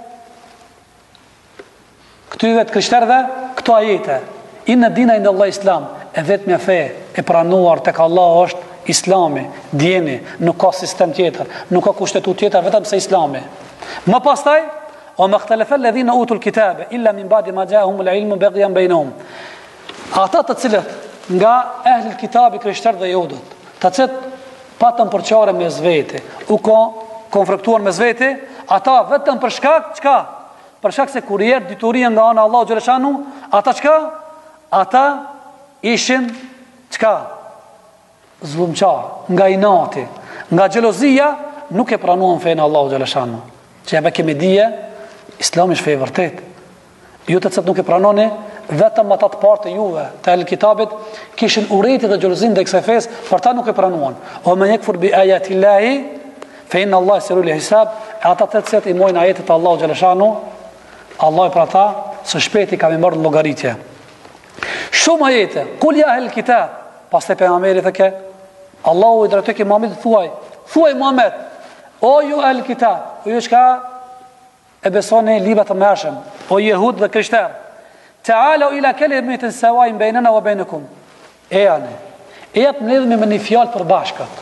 këtyve të krishterëve këto ajete. Inna dina inda Allah l'Islam. E vetmja fe e pranuar tek Allah është Islami. Djeni, nuk ka sistem tjetër, nuk ka kushtetut tjetër vetëm se Islami. Më pastaj o më ikhtalafa alladhina utul kitabe illa min ba'di ma ja'ahumul ilmu baghyan bainahum. Ata të cilët nga ehli kitabi krishterë dhe judët, të cilët patën përqare me zveti, u ko konfliktuar me zveti, ata vetëm për shkak, qka? Për shkak se kur jetë dituria nga ana Allahu Gjeleshanu, ata qka? Ata ishin qka? Zlumqar, nga inati, nga xhelozia, nuk e pranuan fejnë Allahu Gjeleshanu. Që jebe kemi dije, Islami është fejë vërtet. Ju të cëtë nuk e pranoni, vetëm ata të partë juve të el kitabit kishin urrëti dhe xhelozin dhe kësaj fesë, për ta nuk e pranuan. O men yakfur bi ayatillahi fa inna Allah yasirul hisab. Ata të cilët i mojnë ajetet e Allahu xhaleshanu, Allah për ata së shpejti ka më marrë llogaritje. Shumë ajete, kul ya el kitab, pastaj pejgamberi thëke, Allahu i drejtoi ke Muhamedit thuaj, thuaj Muhammed, o ju el kitab, o ju çka e besoni librat e mëshëm, o jehud dhe krishterë. Ta'alu ila kalimatin sawa'in bainana wa bainakum. E janë. E jetë mledhme me një fjalë për bashkët.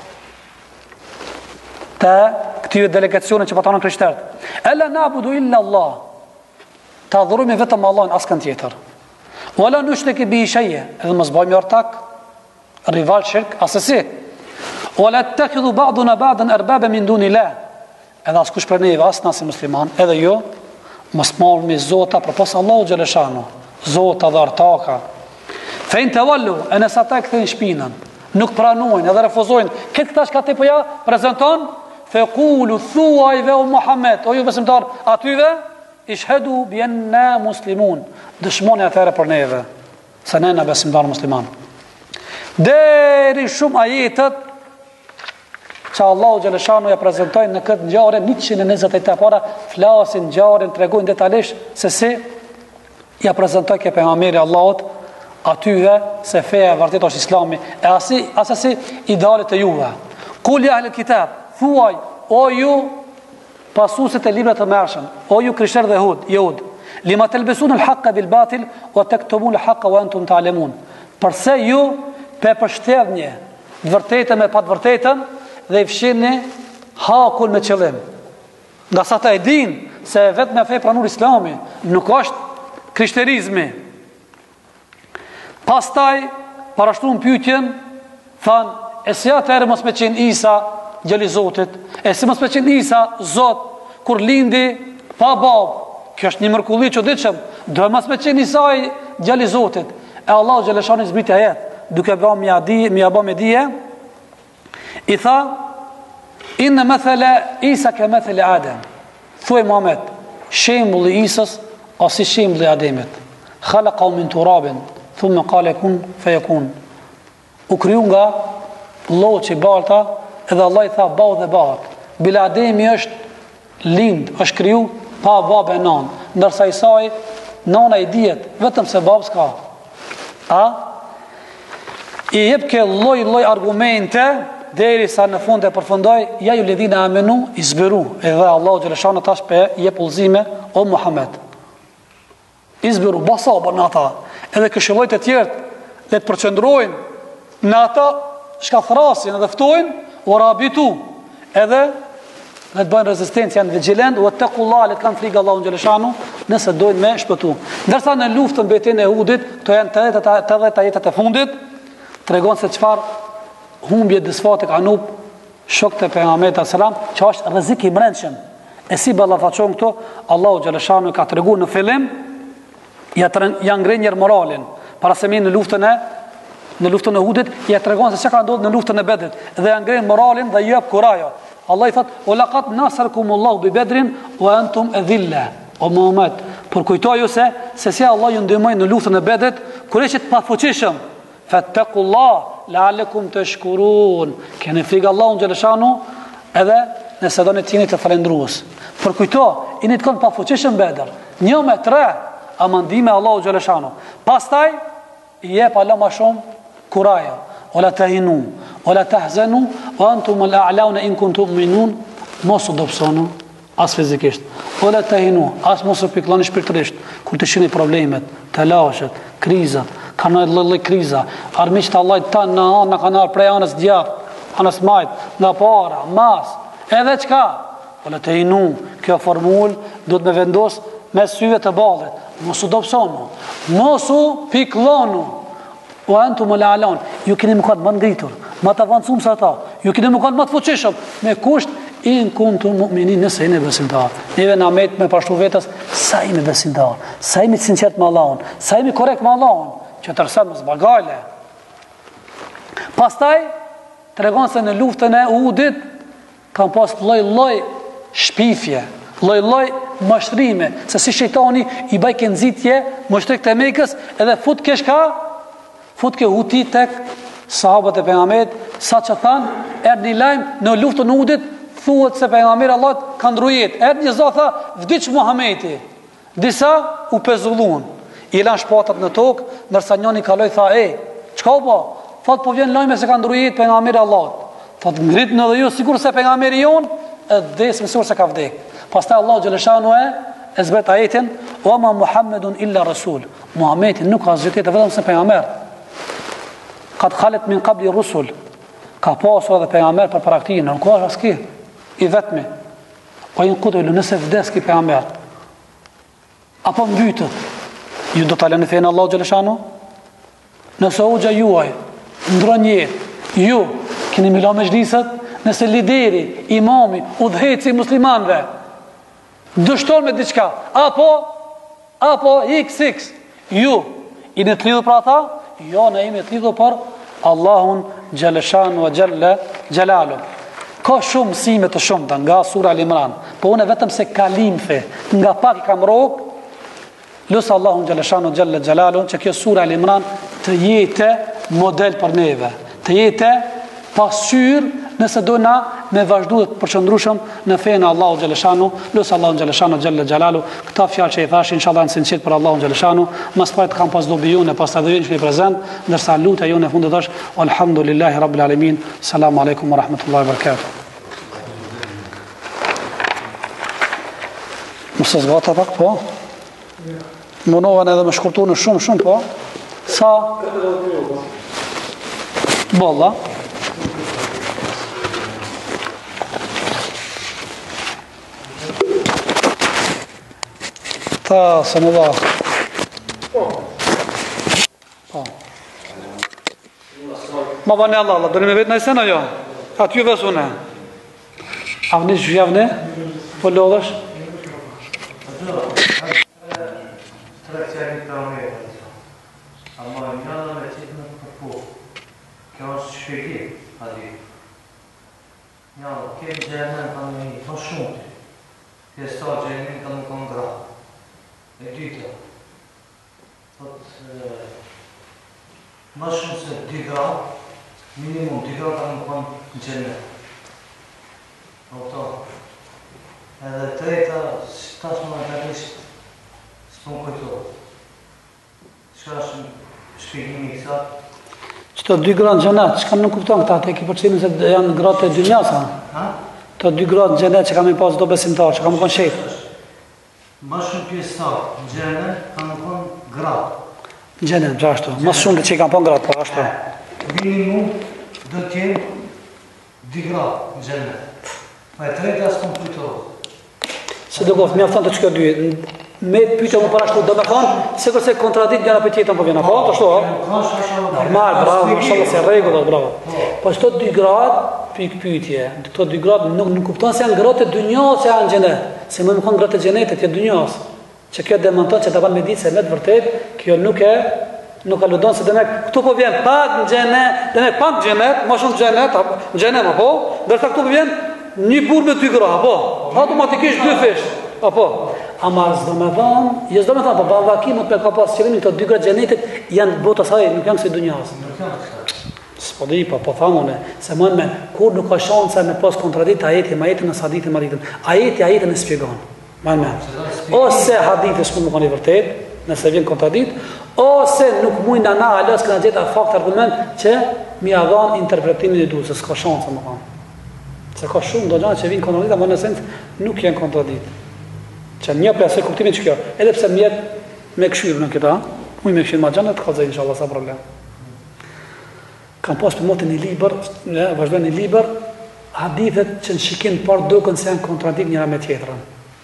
Të këtyre delegacionet që patanën krishterët. Ela na'budu illa Allah. Ta adhurojmë vetëm Allahun, askën tjetër. Wala nushrike bihi shay'a. Edhe mos bëjmë ortak, rival shirk, asesi. Wala tattakhidhu ba'duna ba'dan arbaba min dunillah. Edhe askush prej neve, as na si musliman, edhe jo, mos marrni zota përpos Allahu Gjeleshanu. Zota dhe artaka. Fejn të wallu, e nësa ta e këthejnë shpinën, nuk pranojnë edhe refuzojnë, këtë këta shka te përja prezenton, fe kulu, thuajve o Muhammed, o ju besimtar, atyve, ishhedu bjen ne muslimun, dëshmoni atëre për neve, se ne në besimtar musliman. Deri shumë ajetet, që Allahu Gjeleshanu ja prezentojnë në këtë ngjarje, njëqind e njëzet e të para, flasin ngjarjen, tregojnë detajisht se si ja prezentoj ke pejgamberi Allahut atyve se feja e vërtet është Islami, e asi, asasi idealet e juve. Kul ya ahlul kitab, thuaj, o ju pasuesit e librat të mërshëm, o ju krishterë dhe jehud, jehud, lima talbisuna al-haqqa bil batil wa taktubuna al-haqqa wa antum ta'lamun. Përse ju pe përshtetni të vërtetën me pa të vërtetën dhe i fshini hakun me qëllim. Nga sa ta e din se vetëm me fe pranur Islami, nuk është krishterizmi. Pastaj parashtruan pyetjen, than, e si atëherë mos me qenë Isa djali i Zotit, e si mos me qenë Isa Zot kur lindi pa babë. Kjo është një mrekulli e çuditshëm. Do mos me qenë Isa djali i Zotit. E Allahu xhaleshani zbriti ajet, duke bërë mja di, mja bë me dije, i tha Inna mathala Isa ka mathali Adem. Thuaj Muhammed, shembulli i Isës as si shembulli i Ademit. Khalaqahu min turabin, thumma qala kun fayakun. U kriju nga lloçi balta, edhe Allah i tha bau dhe bëhet. Bil Ademi është lind, është kriju pa babë e nanë, ndërsa Isai nana i dihet vetëm se babë s'ka. A? I jep ke lloj lloj argumente deri sa në fund e përfundoj, ja ju ledhina amenu izbiru, edhe Allahu xhaleshano tash pe jep udhëzime o Muhammed. Izbiru, basabër në ata, edhe këshillojt e tjertë le të përqendrojnë në ata shka thrasin edhe ftojnë, u rabitu, edhe le të bëjnë rezistencë, janë vigjilent, u të kullah, le të kanë frikë Allahu xhaleshano, nëse dojnë me shpëtu. Ndërsa në luftën betejën e Uhudit, këto janë të dhjetë jetët e fundit, tregon se çfarë humbje disfatë ka nup shokët e pejgamberit sallam, që është rrezik i brendshëm. E si ballafaqon këto, Allahu xhaleshano ka treguar në fillim, ja ja ngrenjer moralin, para se në luftën e në luftën e Uhudit, ja tregon se çka ka ndodhur në luftën e Bedrit, dhe ja ngren moralin dhe jep kurajo. Allah i thot: "O laqad nasarakumullahu bi Bedrin wa antum adhilla." O Muhammed, por kujtoju se se si Allah ju ndihmoi në luftën e Bedrit, kur ishit pa fuqishëm. Fattaqullah la'allakum tashkurun. Keni frikë Allahun xhaleshanu, edhe nëse doni të jeni të falendrues. Por kujto, jeni të kanë pa fuqishëm Bedr. një me tre amandime Allahu xhaleshanu. Pastaj i jep Allah më shumë kuraja. Ola tahinu, ola tahzanu, wa antum al-a'launa in kuntum mu'minun. Mos u dobësoni as fizikisht. Ola tahinu, as mos u piklloni shpirtërisht kur të shihni problemet, talashet, krizat. Kanë lloj kriza, armiqtë Allahut tanë në anë kanë ardhur prej anës djathtë, anës majt, nga para, mas, edhe çka. Ola tahinu, kjo formul duhet me vendos me syve të ballit. Mos u dobësoni, mos u pikllonu. O antum al-a'laun, ju keni më kanë më ngritur, më të avancuar se ata, ju keni më kanë më të fuqishëm, me kusht in kuntum mu'minin, nëse jeni besimtar. Neve na met me pashtu vetës, sa jemi besimtar, sa jemi të sinqert me Allahun, sa jemi korrekt me Allahun, që të rësat më zbagale. Pastaj, tregon se në luftën e Uhudit, kam pas lloj lloj shpifje, lloj lloj mashtrime, se si shejtani i baj ke nxitje, mushtrik të Mekës, edhe fut ke shka, fut ke huti tek sahabët e pejgamberit, sa që thanë, erdhi një lajm në luftën e Uhudit, thuhet se pejgamberi Allahut ka ndrujet. Erdhi një zot tha, vdiq Muhameti. Disa u pezulluan, i lanë shpatat në tokë, ndërsa njëri kaloi tha, e, çka u bë? Thot, po vjen lajme se ka ndrujet pejgamberi Allahut. Thot, ngritni edhe ju sikur se pejgamberi jon, e vdes sikur se ka vdek. Pastaj Allahu xhaleshanu e e zbret ajetin, "Wa ma Muhammedun illa rasul." Muhameti nuk ka zgjedhje vetëm se pejgamber. Kad khalet min qabli rusul, ka pasur edhe pejgamber për para këtij, nuk ka aski i vetmi. Po in kudo nëse vdes ki pejgamber, apo mbytet, ju do ta lëni fen Allahu xhaleshanu? Nëse hoxha juaj ndron jetë, ju keni më lëmë xhlisat, nëse lideri, imami, udhëheci muslimanëve dështon me diçka, apo apo iks iks, ju i në të lidhur për ata, jo në jemi të lidhur për Allahun xhaleshanu wa xhalla xhalalu. Ka shumë mësime të shumta nga sura Al-Imran, po unë vetëm se kalimfe, nga pak i kam rrok, lusë Allahun xhaleshanu xhalla xhalalu, që kjo sura Al-Imran të jetë model për neve, të jetë pasqyrë nëse do na me vazhdu të përqëndrushëm në fejnë Allahu xhaleshanu, lusë Allahun xhaleshanu xhalla xhalalu. Këta fjalë që i thash, inshallah në sinqet për Allahun xhaleshanu, mas pajtë kam pas dobi june, pas të dhe që një prezent, ndërsa lutë e june fundit është, alhamdulillahi rabbil alamin, salamu alaikum wa rahmatullahi wa barakatuh. Mësë zgata pak, po? Mënohen edhe me shkurtu në shumë, shumë, po? Sa? Bolla. Ta, së në dha. Po. Ma bane Allah, Allah, do një me vetë në isena jo? Aty ju vesune. Avni që javne? Po lodhësh? Kjo është shpjegim, ati. Njallë, kemë gjë tani më shumë ti. Pjesëtar xhenemit ka nuk kanë gra. E dyta. Thot më shumë se dy gra, minimum dy gra ka nuk kanë në xhenet. Oto. Edhe treta, tash më natalisht s'po kujtohet. Çka është shpjegimi i kësaj? Çto dy gra në xhenet, çka nuk kupton këta, te ki përcjellim se janë gratë e dynjas, ha? Ha? Të dy gratë në xhenet që kanë pas do besimtar, që kanë qenë shef. Më shumë pjesëtar në xhenet kanë qenë gra. Në xhenet, ashtu. Më shumë që kanë pas gratë, po ashtu. Minimum do të jenë dy gra në xhenet. Pa e treta s'po kujtohet. Se do qoftë mjafton të çka dy. Me pyetja më para shku do me thonë, sikur se kontradikt njëra për tjetrën po vjen apo ashtu, ha? Normal, bravo, mashallah, se rregull, bravo. Po çto dy gratë, pikë pyetje. Këto dy gratë nuk nuk kupton se janë gratë e dynjas që janë në xhenet. Se më më kanë gratë e xhenetit e dynjas. Që kjo demonton që ta ban me ditë se me të vërtet kjo nuk e nuk aludon se demek këtu po vjen pak në xhenet, demek pak në xhenet, më shumë në xhenet, apo në xhenet apo, ndërsa këtu po vjen një burr me dy gra, apo automatikisht dy fish, apo. Ama s'do me thonë, jo s'do me thonë, po bavaki mund të ka pas qëllimin këto dy gra xhenetit janë bota saj, nuk janë kësaj dunjas. S'po di, po po thamone, se mund me kur nuk ka shansa me pas kontradikt ajeti me ajetin në hadithin me hadithin. Ajeti ajetin e shpjegon. Më me. Ose hadithi s'mund të qenë vërtet, nëse vjen kontradikt, ose nuk mund na alas kanë gjetë fakt argument që mi ia dhan interpretimin e duhur, se s'ka shansa më kanë. Se ka shumë do gjëra që vijnë kontradikt, ama në sens nuk janë kontradikt. Që një pjesë e kuptimit që kjo, edhe pse mjet me këshirë në këta, uj me këshirë ma gjanë, të kalzaj, inshallah, sa problem. Kam pas për motin një liber, vazhdojnë një liber, hadithet që në shikin par dokën se janë kontradikt njëra me tjetërën.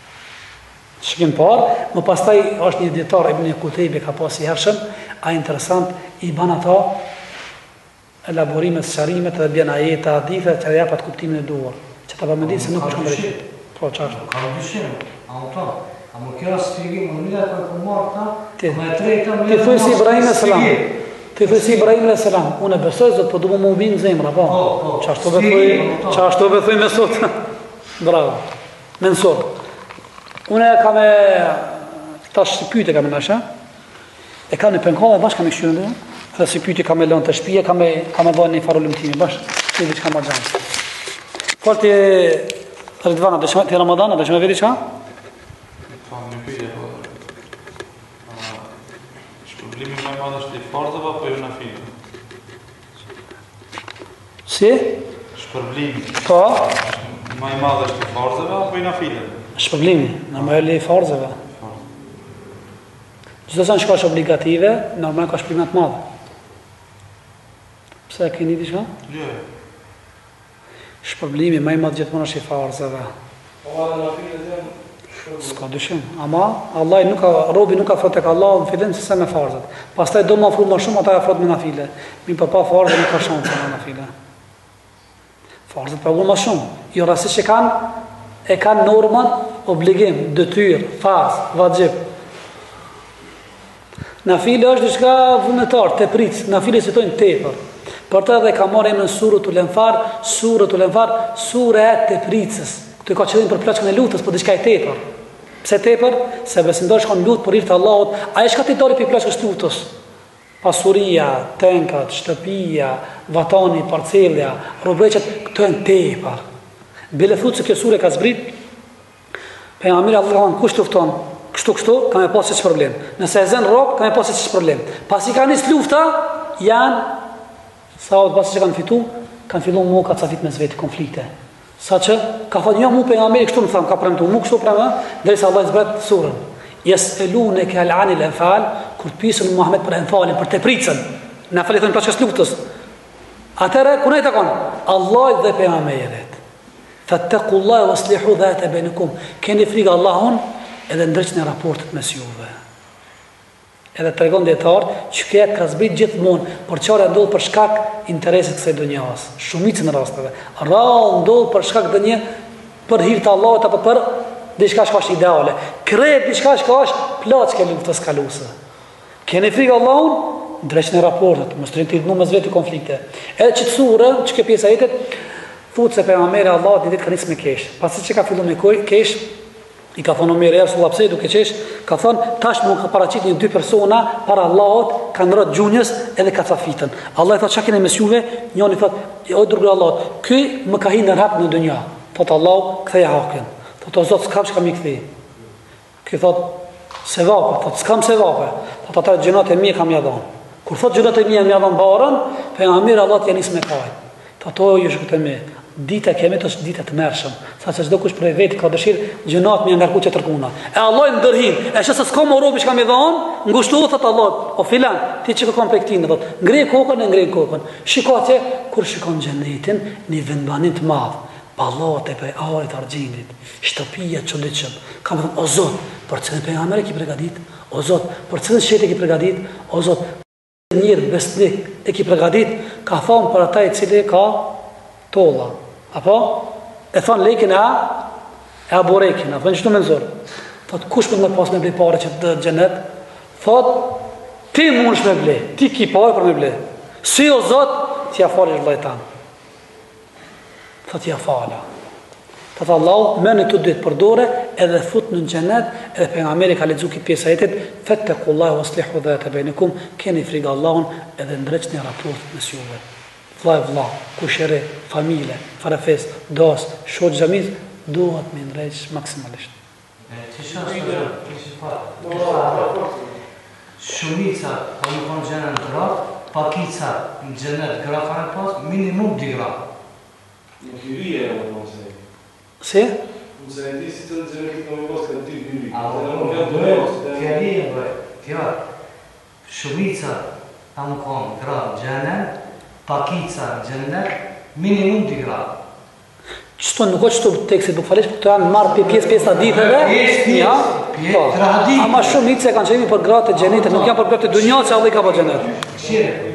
Shikin par, më pastaj është një djetar, Ibn Kutejbi ka pas i hershëm, a interesant, i ban ata elaborimet, sharimet dhe bjen ajeta, hadithet që japat kuptimin e duhur. Që ta përmendin se nuk është kontradikt. Po, çfarë? Ka dyshim, auto. A më kjo shpjegim, më mira për të marrë ta, më e treta më. Ti thuaj si Ibrahim alayhis salam. Ti thuaj si Ibrahim alayhis salam. Unë besoj se po do më ubin zemra, po. Çfarë do të thuaj? Çfarë do të thuaj më sot? Bravo. Më sot. Unë kam e tash si pyetje kam nash, e kam në penkollë bash kam e shyrën. Dhe si pyetje kam e lënë të shtëpia, kam e kam e vënë në farulumtimi bash. Ti diçka më xhan. Forti Ridvana, dëshme të Ramadana, dëshme veri qa? Po, një pyetje, po... Shpërblimi më i madh është i farzave apo jo nafile? Si? Shpërblimi. Po? Më i madh është i farzave apo i nafile? Shpërblimi, në më e le i farzave. Gjithë sa në shka është obligative, normal ka shpërblimat madhe. Pse e keni di shka? Jo. Shpërblimi më i madh gjithmonë është i farzave. Po edhe nafile janë s'ka dyshim. Ama Allah nuk ka robi nuk ka afro tek Allah në fillim se sa me farzat. Pastaj do më ofru më shumë ata afro me nafile. Mi pa pa farzë nuk ka shanse me nafile. Farzat pa më shumë. Jo rasti që kanë e kanë normën, obligim, detyrë, farz, vajib. Nafile është diçka vullnetar, teprit. Nafile si thonë tepër. Për të edhe ka marrë emrin Suratul Anfal, Suratul Anfal, sura e tepritës. Këtu ka qëllim për plaçkën e lutjes, po diçka e tepër. Pse tepër? Se besimdar shkon lut për hir të Allahut, ai shka ti dori për plaçkës lutjes. Pasuria, tenkat, shtëpia, vatani, parcelja, robreqet, këto janë tepër. Bile thut se kjo sure ka zbrit, pejgamberi Allahu kush lufton, kështu kështu, ka me pasë ç'i problem. Nëse e zën rob, ka me pasë ç'i problem. Pasi ka nis lufta, janë sa od pasi që kanë fitu, kanë filluar mu ka cafit me vetë konflikte. Saqë ka thënë jo mu pejgamberi kështu më tham, ka premtu mu kështu premtë, derisa Allah zbret surën. Yasalunaka al-anil anfal, kur pisën Muhammed për anfalin, për tepricën. Na fali thënë plaçës luftës. Atëra ku ne takon? Allah dhe pejgamberi. Fattaqullaha waslihu dhata bainakum. Keni frikë Allahun edhe ndriçni raportet mes juve. Edhe tregon dietar që kjo ka zbrit gjithmonë, por çfarë ndodh për shkak interesit të kësaj dunjas. Shumicën e rasteve. Rall ndodh për shkak të një për hir të Allahut apo për diçka që është ideale. Kret diçka që është plaçke luftës kaluese. Keni frikë Allahun, ndriçni raportet, mos trini të mes vetë konflikte. Edhe çit sura, çka pjesa e jetë Thuhet se pejgamberi Allahut një ditë ka nisë me kesh. Pasi që ka filluar me kesh, i ka thonë Omeri, Resulullah pse duke qesh, ka thonë tash më ka paraqit një dy persona para Allahut, kanë rrot gjunjës edhe ka thafitën. Allah i thotë çka keni mes juve? Njëri thotë o dërguar Allahut, ky më ka hinë rrap në dunja. Thotë Allahu, kthej hakën. Thotë o Zot, s'kam çka më kthej. Ky thotë se vape, thotë s'kam se vape. Thotë ata gjinat e mia kam ia dhënë. Kur thotë gjinat e mia më ia dhënë barën, pejgamberi Allahut ja nis me kaj. Thotë o ju shkëtë me dita kemi të është dita të mërshëm, sa që çdo kush prej vetë ka dëshirë gjënat me ngarku që tërkuna. E Allah i ndërhin, e që se s'ka më robi që ka me dhanë, ngushtu thot Allah, o filan, ti që këkon për këtinë, thot, ngrej kokën e ngrej kokën. Shiko atje, kur shikon gjenetin, një vendbanin të madhë, pallate për arit argjendit, shtëpia çuditshëm. Ka më thënë, o Zot, për cilën pejgamberi ki përgatit, o Zot, për cilën shet e ki përgatit, o Zot, njërë besnik e ki përgatit, ka thonë për ata i cili ka tolla. Apo? E thonë lekin e a, e a borekin, a thonë qështu me nëzorë. Thotë, kush për me pas me ble pare që të gjenet? Thotë, ti mund është me ble, ti ki pare për me ble. Si o Zot, ti ja fali është lajtanë. Thotë, ja fala. Thotë, Allahu, me në të dytë përdore, edhe fut në gjenet, edhe pejgamberi ka lexuar këtë pjesë ajetit, fattaqullaha waslihu dhata bainakum, keni frikë Allahun edhe ndreqni raport mes juve. Vllai vlla, kushëre, familje, farefes, dos, shoq xhamis, duhet me ndreq maksimalisht. Ti shoh, ti shoh. Shumica, po më kanë gjenë në graf, pakica në gjenet graf kanë pas, minimum dy graf. Në hyrie e më thonë se. Si? Më se e di si të në gjenet këtë më pas ka dy hyri. A, më fjeri e bëj, fjari. Shumica, ta më kanë graf gjenet, pakica në gjennet, minimum dy graf. Qëto nuk o qëto tekstit bukfalisht, këto janë marrë për pjesë pjesë të ditëve. Ja, po. Ama shumë hitë se kanë qëllimi për gratë të gjennetit, nuk janë për gratë të dunjat që Allah i ka për gjennet. Këshire.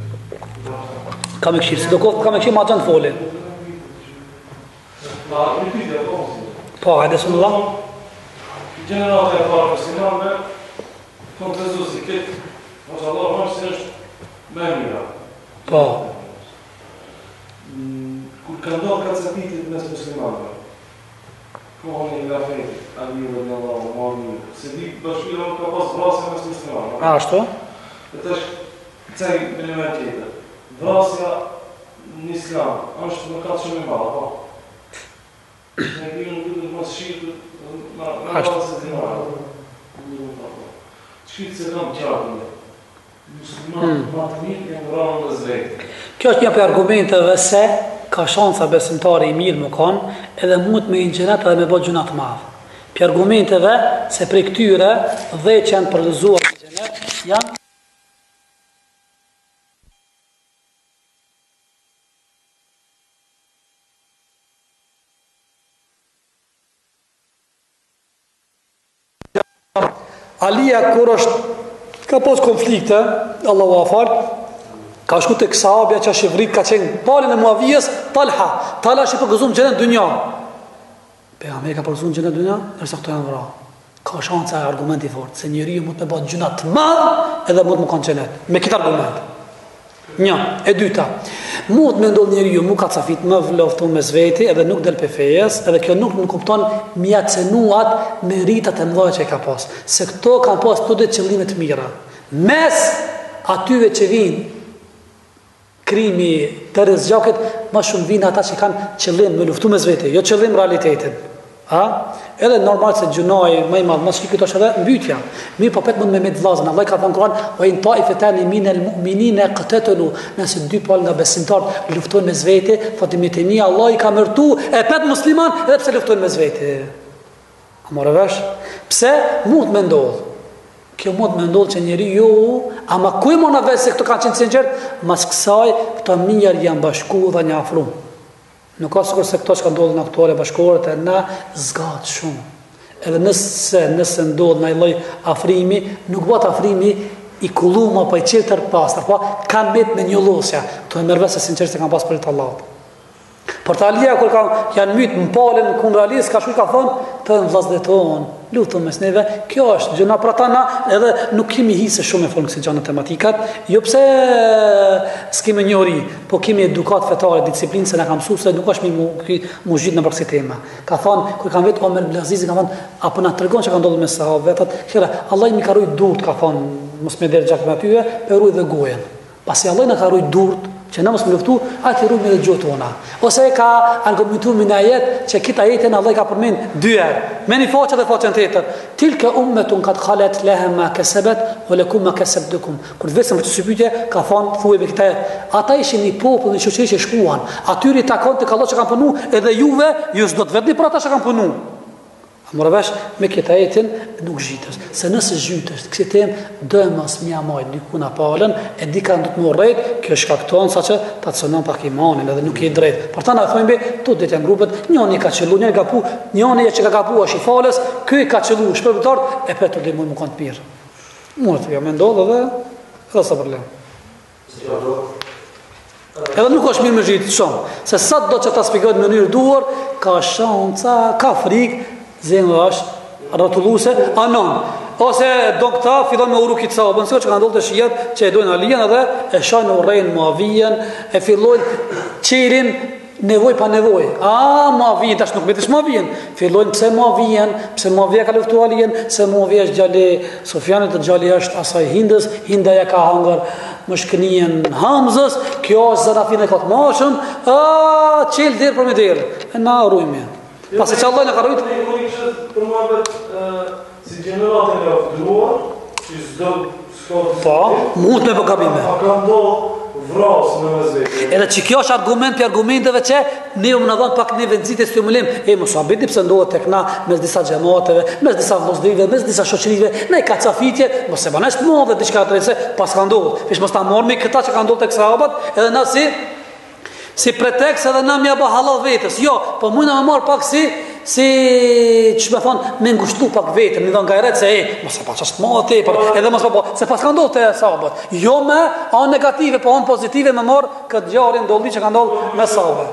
Ka me këshirë, si do kohë ka me këshirë ma gjënë të foli. Po, hajde së në la. Gjenerat e parë për siname, kënë të zuzi këtë, mësë Allah më që është me mira. Po. Kur ka ndohë kacapitit mes muslimanëve, kohën e lafetit, Aliu dhe Allah, Muhammed, se di bashkira ka pas vrasja mes muslimanëve. A, ashtu? E të është caj element tjetër. Vrasja në islam, është më ka shumë i madhe, po. Ne kemi në duhet mos shirë, në vrasja të marë. Shkritë se kam qartë në. Muslimanë më të mirë janë vranë në zvejtë. Kjo është një për argumenteve se ka shansa besimtari i mirë më kanë, edhe mund me i gjenet edhe me bëjt gjunat madhë. Për argumenteve se prej këtyre dhe që janë përgëzuar në gjenet, janë Alia kur është ka pas konflikte, Allahu afal, ka shku të kësabja që është i vrit, ka qenë palin e Muavijës, Talha. Talha është i përgëzum gjenet dënja. Pejgamberi ka përgëzum gjenet dënja, nërsa këto janë vra. Ka shanca e argumenti fort, se njeri ju mund me bëjt gjunat madhë, edhe mund më kanë gjenet. Me këtë argument. Një, e dyta. Mund me ndodh njeri ju mu ka cafit më vloftu me zveti, edhe nuk del për fejes, edhe kjo nuk në kupton mja cenuat me rritat e mdoj që i ka pas. Se këto kanë pas të dhe qëllimet mira. Mes atyve që vinë, krimi të rëzgjakit, ma shumë vinë ata që kanë qëllim me luftu me zveti, jo qëllim realitetin. A? Edhe normal se gjunaj më i madh, mos që këto është edhe mbytja. Mirë po pet mund me me të vllazën. Allah ka thënë Kur'an, "Wa in ta'ifatan min al-mu'minina qatatalu", nëse dy palë nga besimtarët luftojnë me zveti, Fatimi Temi Allah i ka mërtu e pet musliman edhe pse luftojnë me zveti. A morë vesh? Pse mund me ndodh? Kjo mund me ndodh që njeri ju, ama kuj më në vesh se këto kanë qenë sinqert, mas kësaj këto mirë janë bashku dhe një afrum. Nuk ka sikur se këto që ka ndodhë në aktuale bashkore e na zgatë shumë. Edhe nëse, nëse ndodhë në i loj afrimi, nuk bëtë afrimi i kulluma pa i qilë tërë pasër, pa kanë met me një losja. Këto e mërve se sinqerisht e kanë pas për të Allahut. Portalia kur kanë janë myt në palën kundralisë ka shkuar ka thonë të vllazërit tonë, lutem mes neve, kjo është gjëna për ata na edhe nuk kemi hisë shumë e folën kësi gjëna tematikat, jo pse s'kemi njohuri, po kemi edukat fetare, disiplinë se na ka mësuar se nuk është mi mu zgjidh në për kësi tema. Ka thonë kur kanë vetë Omer ibn Azizi ka thonë apo na tregon që ka ndodhur me sahabët, thotë, "Kira, Allah më ka ruaj durt", ka thonë, "mos më der gjak me aty, pe ruaj dhe gojen." Pasi Allah na ka ruaj durt që na mos më luftu, atë rrugë me gjuhën tona. Ose ka argumentuar me një ajet që këtë ajetin Allah ka përmend dy herë, me një faqe dhe faqen tjetër. Tilka ummatun qad khalat laha ma kasabat wa lakum ma kasabtukum. Kur vetëm të pyetje ka thonë thuaj me këtë, ata ishin një popull në shoqëri që shkuan, atyri takon tek Allah që kanë punu, edhe juve ju s'do të vetni për ata që kanë punu. Mora vesh me këtë ajetin nuk zhitesh. Se nëse zhitesh, kësi tem do e mos mja majt diku na palën, e di kanë do të më rrejt, kjo shkakton sa që ta të sënon pak imanin edhe nuk i drejt. Për ta na thojmë be, tu dit janë grupet, njëni ka qëllu, njëni ka pu, njëni që ka kapu është i falës, ky ka qëllu, shpërbitar, e petur dhe mujë më kanë të pirë. Mune të jo me ndodhë edhe, edhe sa problem. Edhe nuk është mirë me zhitë shumë, se sa do që ta spikojt në njërë duar, ka shanca, ka frikë, zemë është rrotulluese anon ose do këta fillon me uru kitsa bën se që kanë ndodhur të shihet që e dojnë Alijen edhe e shajnë urrejnë Muavijen e fillojnë çelin nevoj pa nevoj. A Muavijen tash nuk vetë Muavijen. Fillojnë pse Muavijen, pse Muavija ka luftuar Alijen, se Muavija është gjali Sufjanit, të gjali është asaj Hindës, Hinda ja ka hangër mëshkënien Hamzës, kjo është Zarafin e këtë mashën, a çel der për me der. E na urujmë. Pasi që Allah në ka rujtë? Për mua vetë, si generatën e afdruar, që s'do s'ka... Pa, mund me përgabime. A ka ndohë vrasë në vezete. Edhe që kjo është argument për argumenteve që ne më në dhanë pak një vendëzit e stimulim. E më sabiti pëse ndohë tek na mes disa gjemateve, mes disa vlozdrive, mes disa shoqërive, ne i ka cafitje, mos e banesht më dhe diçka të rejtëse, pas ka ndohë. Fish mos ta mormi këta që ka ndohë tek sahabat, edhe na si... si pretekst edhe na mja bë halal vetës. Jo, po mujna me marë pak si, si, që me thonë, me ngushtu pak vetën, një dhënë gajret se, e, mos e pa qështë ma te, edhe mos e po, se pas ka ndohë të sahabët. Jo me anë negative, po anë pozitive me marë këtë gjarin ndolli që ka ndohë me sahabët.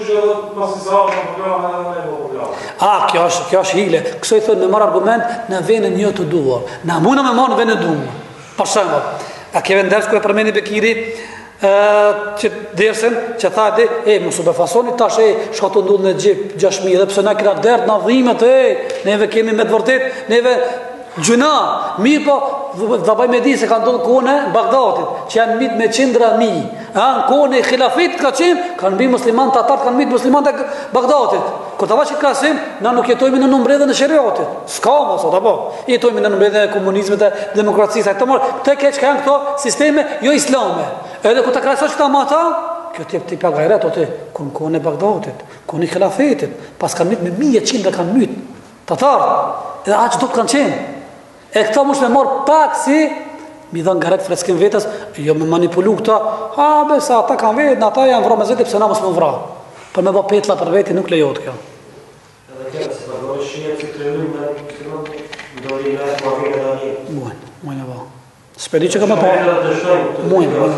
A, kjo është, kjo është hile. Këso i thënë me marë argument në venën një të duar. Na mujna me marë në venën duar. Për shembull, a ke venders ku e përmeni Bekiri, që dersen që tha di e mos u befasoni tash e shkatu ndodh në xhep gjashtë mijë edhe pse na kena dert na dhimbet e neve kemi me të vërtet neve gjuna mirë po do bëjmë di se ka ndodhur kone Bagdadit që janë mbi me qindra mijë ha kone xhilafit ka qenë kanë mbi musliman tatar kanë mbi musliman të Bagdadit kur ta vaçi krasim na nuk jetojmë në numredhën e sheriatit s'ka mos apo jetojmë në numredhën e komunizmit e demokracisë ato të keq kanë këto sisteme jo islame. Edhe ku ta krahasosh këta me ata, kjo tip tip gajret ose kon kon e Bagdadit, kon i xhilafetit, pas kanë myt me mijë qindra kanë myt. Tatar, edhe aq do të kanë qenë. E këta mos me marr pak si mi dhën garet freskën vetës, jo me manipulu këta. Ha, besa ata kanë vetë, ata janë vrarë me zëtë pse na mos më vrah. Për me bë petlla për veti nuk lejohet kjo. Edhe kjo se do të shihet si trembim me këto do i na po vjen tani. Muaj, muaj na vao. Spedi që ka më pa. Muaj, muaj.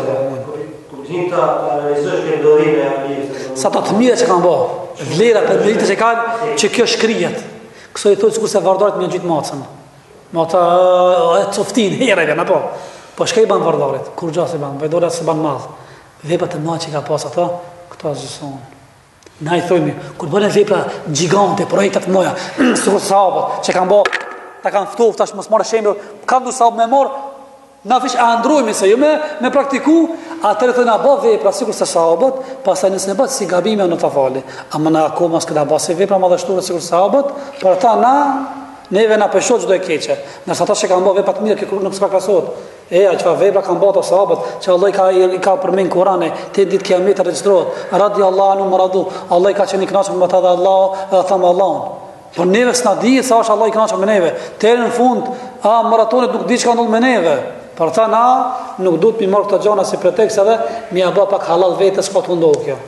Tinta analizosh që ndodhin e Alijes. Sa ta të mira që kanë bë. Vlera për meritë që kanë që kjo shkrihet. Kso i thotë sikurse vardarit më gjithë macën. Me ata e coftin herë vjen apo. Po shkoj ban vardarit. Kur gjasë ban, vajdora se ban madh. Veprat e mëdha që ka pas ata, këto zgjson. Na i thojmë, kur bënë vepra gjigante, projekte të mëdha, sikur sahabët që kanë bë, ta kanë ftoftë tash mos marrë shembull, kanë du sahabë me marr na fish a ndrojmë se jo me me praktiku atëre të na bë vepra sikur se sahabët, pastaj nëse ne bëhet si gabime në ta fali. Ama na akoma s'ka bë se vepra madhështore sikur sahabët, për ata na neve na peshoj çdo e keqe. Nëse ata që kanë bë vepra të mira që nuk s'ka krahasohet. E a çfarë vepra kanë bërë sahabët, që Allah i ka i ka përmend Kur'ani, te ditë kiamet regjistrohet. Radiallahu anhu maradu, Allah i ka qenë i kënaqur me ata dhe Allah, dhe thamë Allahun. Por neve s'na di sa është Allah i kënaqur me neve. Deri në fund, a maratonit nuk di çka ndodh me neve. Për ta na nuk duhet mi marrë këta gjana si pretekst edhe mi a bë pak halal vetës ka të ndodhë kjo.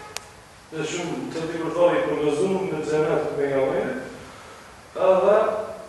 Dhe shumë të ti përthari për në zumë në gjenet të pejgamberit, edhe... Mu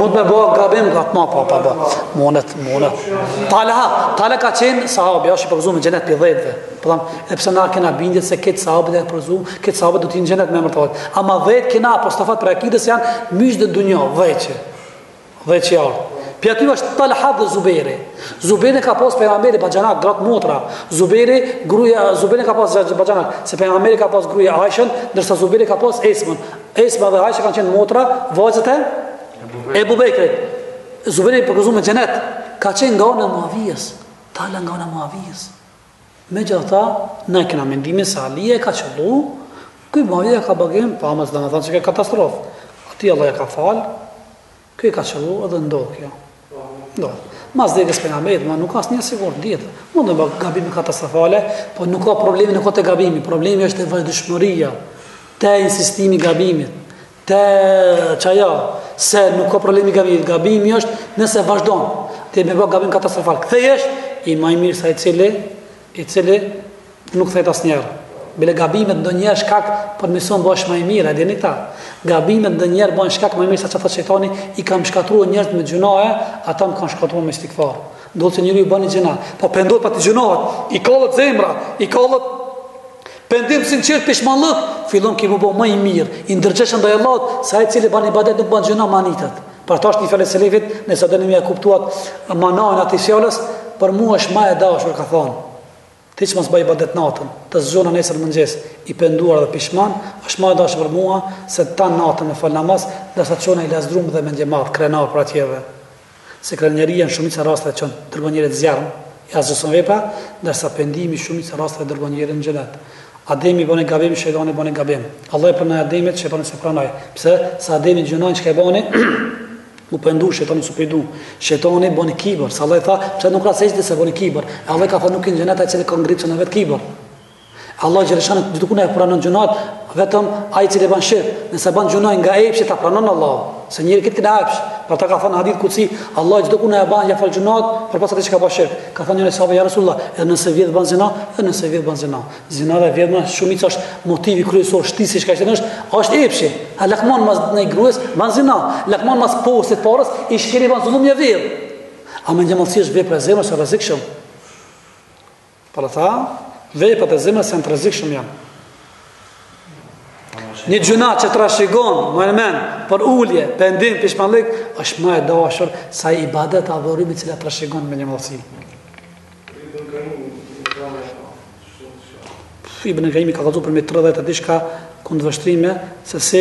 mund me bë gabim gatma pa pa pa. Monet, monet. Talha, Talha ka qenë sahabi, është i përgëzuar me xhenet për dhjetëve. Po them, edhe pse na kena bindje se këtë sahabët e përgëzuar, këtë sahabët do të jenë në xhenet me emër të Allahut. Ama dhjetë kena apostafat për akidës janë mysh të dunjë, dhjetë. dhjetë janë. Për aty është Talha dhe Zuberi. Zuberi ka pas pejgamberi baxhanak gratë motra. Zuberi gruaja Zuberi ka pas baxhanak, se pejgamberi ka pas gruaja Aishën, ndërsa Zuberi ka pas Esmën. Esma dhe Aisha kanë qenë motra, vajzat e Ebu Bekrit. Zuberi përgëzuar me xhenet ka qenë nga ana Muavijës. Talha nga ana Muavijës. Megjithatë, ne kena mendimin se Ali e ka qellu, ky Muavija ka bëgim, pa mos domethënë se ka katastrofë. Aty Allah e ka fal, ky ka qellu edhe ndodh kjo. Do. Mas dekës pejgamberit, ma nuk ka asnjë sigurt ditë. Mund të bëj gabime katastrofale, po nuk ka problemi, nuk ka te gabimi. Problemi është te vazhdimëria, te insistimi i gabimit, te çaja, se nuk ka problemi gabimit. Gabimi është nëse vazhdon ti me bë gabim katastrofal. Kthehesh i më i mirë sa i cili i cili nuk thet asnjëherë. Bile gabimet ndonjëherë shkak për mison bësh më i mirë, e dini ta. Gabimet ndonjëherë bën shkak më i mirë sa çfarë shejtani i ka mshkatruar njerëz me gjunaje, ata më kanë shkatruar me istikfar. Do të njëri i bën gjuna, po pendohet pa të gjunohet, i kollët zemra, i kollët pendim sinqert pishmallëk, fillon ki më bë më i mirë, i ndërgjesh ndaj Allahut, sa ai cili bën ibadet nuk bën gjuna manitet. Për ta është një fjalë selefit, nëse doni më kuptuat manajën atij fjalës, për mua është më e dashur ka thonë. Ti që mos bëj ibadet natën, të zgjona nesër mëngjes, i penduar dhe pishman, është më e dashur për mua se ta natën me fal namaz, ndërsa çona i lazdrum dhe mendje madh, krenar për atjeve. Se krenaria në shumicë rasteve çon dërgon njerëz të zjarr, ja zgjon vepra, ndërsa pendimi shumicë rasteve dërgon njerëz në xhenet. Ademi bën gabim, shejtani bën gabim. Allah e pranoi Ademit, shejtani se pranoi. Pse? Sa Ademi gjunoi çka e bëni? U pendu shejtani su pendu. Shejtani bën kibër. Sa Allah i tha, pse nuk ka sejdë se bën kibër. Allah ka thënë nuk në xhenet ai që ka ngritur në vet kibër. Allah xhaleshani gjithku na e pranon gjunat, vetëm ai që bën shirk. Nëse bën gjunoj nga epshi ta pranon Allah. Se njëri këtë këna epsh. Për ta ka thënë hadith kutsi, Allah gjithku na e bën ja fal gjunat, përpas atë që ka bën shirk. Ka thënë njëri sahabë ja Rasulullah, edhe nëse vjedh bën zina, edhe nëse vjedh bën zina. Zina dhe vjedhja shumica është motivi kryesor shtisi që ka qenë është, është epshi. A lakmon mas në gruas bën zina, lakmon mas postit porës, i shkeli bën zullum ja vjedh. A më ndjemësi është vepra e zemrës së rrezikshëm. Për ata veprat e zemrës janë të rrezikshëm janë. Një gjuna që trashëgon, më men, për ulje, pendim, pishmanlik, është më e dashur sa ibadet adhurimi i cili trashëgon me një madhësi. Ibn Qayyim ka thënë për me tridhjetë diçka kundërshtrime se si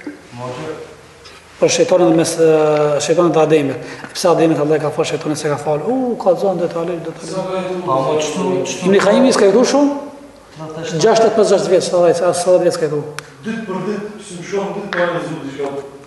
për shejtanin mes shejtanit dhe Ademit. Pse Ademit Allah ka fal shejtanin se ka fal. U ka zonë detale, detale. Po mo çtu çtu. Ibn Qayyim ska i dhushun? gjashtëdhjetë pas gjashtëdhjetë vjeç, sa sa sa vjeç ka i dhu. Ditë për ditë, si më shumë ditë pa lezu diçka.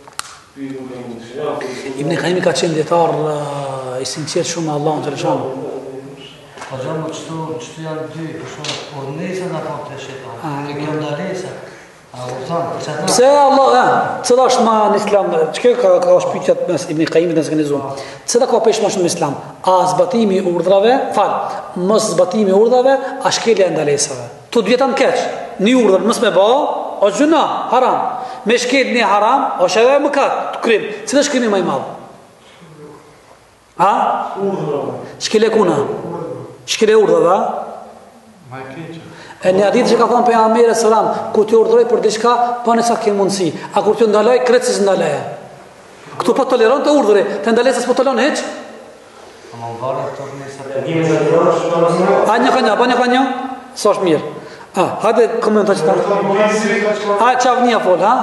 Ibn Qayyim ka qenë dietar uh, i sinqert shumë me Allahun xhaleshanu. Po jam më çtu, çtu janë dy, për shkak por nesër na pa të shejtan. Kjo ndalesa. A u thon, çfarë? Pse Allah, ë, çfarë është më në Islam? Çka ka ka shpytja mes Ibn Qayyimit dhe organizuar. Çfarë ka pesh më shumë në Islam? A zbatimi i urdhrave, fal, mos zbatimi i urdhrave, a shkelja e ndalesave. Tu dietan keq, në urdhër mos me bë, o gjuna, haram. Me shkel një haram, o shëve mëkat, të krim. Cila është krimi më i madh? Ha? Urdhrave. Shkele kuna. Shkele urdhave, Ma e keqë. e një hadith që ka thonë pejgamberi sallam, ku ti urdhroj për diçka, pa nësa ke mundësi. A kur ti ndaloj, kretë si ndaleje. Këtu po toleron të urdhëri, të ndalesës po toleron hiç? Ama ngare të nesër. Ndihmë në dhënë shumë më. A një ka një, pa një ka një? Sa është mirë. A, hajde komenta që ta. A, qavnia fol, ha?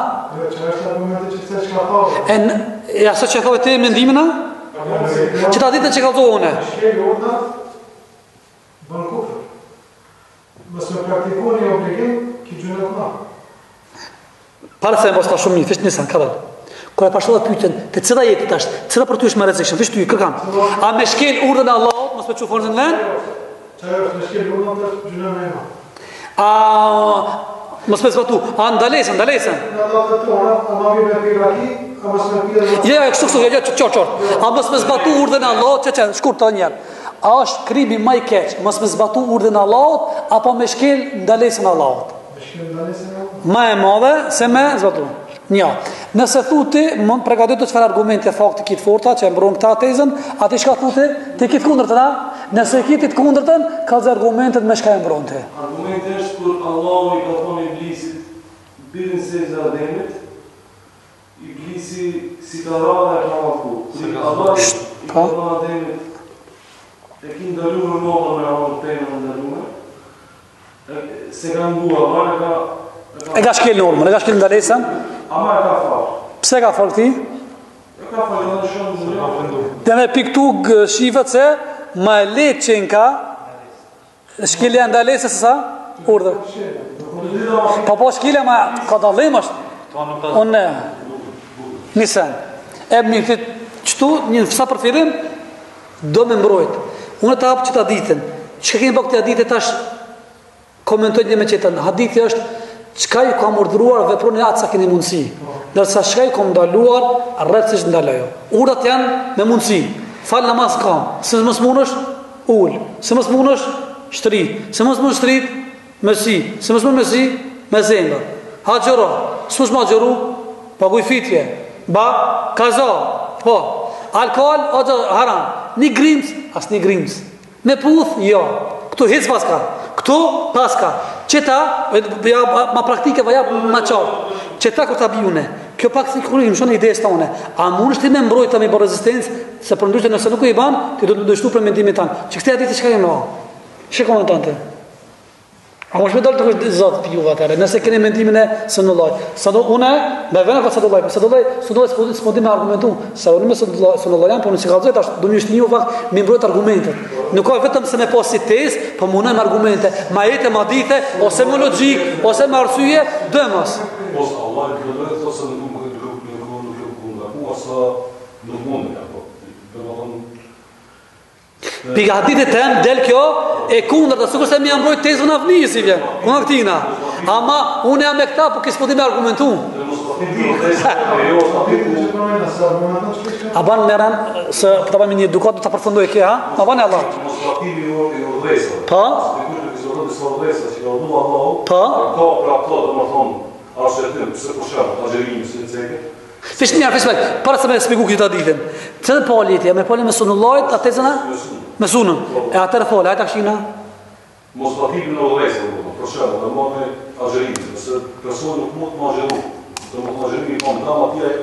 E, në- e asa që e thove ti mendimin, ha? Që ta ditë që ka zohë une. Shkeli urna, bën kufër. Mësë me praktikoni obligim, ki gjënë ma. Pare se e mos ka shumë një, fisht nisan, ka dhe. Kër e pashtova pyetën, të cila jetit është, cila për ty është më rrezikshme, fisht ty, kërkan. A me shkel urdhën e Allahut, mos me çu forcën lën? Qaj është me shkeli urna të gjënë me ma. A mos me zbatu, a ndalesën, ndalesën. Në Allah të tona, a ma vi me piraki, a mos me pire ma. Jo, jo, kështu kështu, jo, jo, çor çor. A mos me zbatu urdhën e Allahut, çe çe, shkurt të njerë. A është krimi më i keq, mos me zbatu urdhën e Allahut apo me shkel ndalesën e Allahut? Me shkeli në nesë me ma. Më e madhe se me zbatu. Nja, nëse thuti, më përgatitur çfarë argumente fakti kitë forta që e mbron këta tezën, atë çka thuti, ti kitë kundërtën, a? Nëse kitë të kundërtën, ka zë argumentet me çka e mbron ti. Argumenti është kur Allahu i ka thonë Iblisit birin se Ademit, Iblisi si ka rrallë e ka malku. Kur Allah i ka thonë Ademit e ki ndaluar mollën me anë penën ndaluar, se ka ngua, Allah e ka E ka shkel normën, e ka shkel ndalesën. Ama e ka falë. Pse ka falë këti? E ka falë edhe shumë në një. Dhe me piktu shifët se ma e letë që në ka shkelja ndalesës sa? Urdhër. Pa po shkelja ma ka dalim është. Unë nisen. E më një fit qëtu, një fësa për firim, do me mbrojt. Unë të hapë që ta ditën. Që ka kemi bë këtë ditë tash komentoj një me qëtën. Hadithi është çka ju kam urdhëruar veproni atë sa keni mundësi. Ndërsa çka ju kam ndaluar, rrethësisht ndalojo. Urdhat janë me mundësi. Fal namaz kam. Se mos mundesh, ul. Se mos mundesh, shtrit. Se mos mundesh shtrit, mësi. Se mos mundesh mësi, me zemër. Haxhiro. S'us ma xhiru, paguaj fitje. Ba, kaza. Po. Alkool ose haram. Ni grims, as ni grims. Me puth, jo. Këtu hiç paska. Këtu paska. Qeta, ja, ma praktike vaja ma qartë. Qeta kur ta bijune. Kjo pak si kur im shon ideës tonë. A mund ti me mbrojta me rezistencë, se për ndryshe nëse nuk i ban, ti do të dështu për mendimin tan. Që këtë ditë çka kemë bë? Shikoni tante. A mos më dal të kujt zot piu atare. Nëse keni mendimin e sunullah. Sa do unë me vëna ka sunullah, sa do lloj, sunullah s'po s'po di me argumentu. Sa unë me sunullah, sunullah jam, po nëse ka zot tash do më shtini u vakt me mbrojt argumentet. Nuk ka vetëm se me pas si tezë, po mundon me argumente, ma jetë ma dite ose me logjik, ose me arsye, dëmos. Mos Allah i do të thosë nuk nuk nuk nuk nuk nuk ose nuk mund apo. Pika hadithet të janë del kjo e kundër të sukur se mi jam brojt tezën avnijë si vjen, unë këtina. Ama unë jam me këta, po kësë po di me argumentu. A banë në rënë, se të bëjmë një edukat, do të përfundoj kje, ha? A banë e Allah. Pa? Pa? Fish një, fish me, para se me spiku këtë ditën. Të dhe pali tja, me pali me sunullajt, atë tezëna? Me sunën. E atër e fali, ajta këshina? Mos patimi në odhejse, për shemë, dhe më me agjerimi, nëse personë nuk mund të më agjeru. Dhe më të agjerimi, pa më dama tje,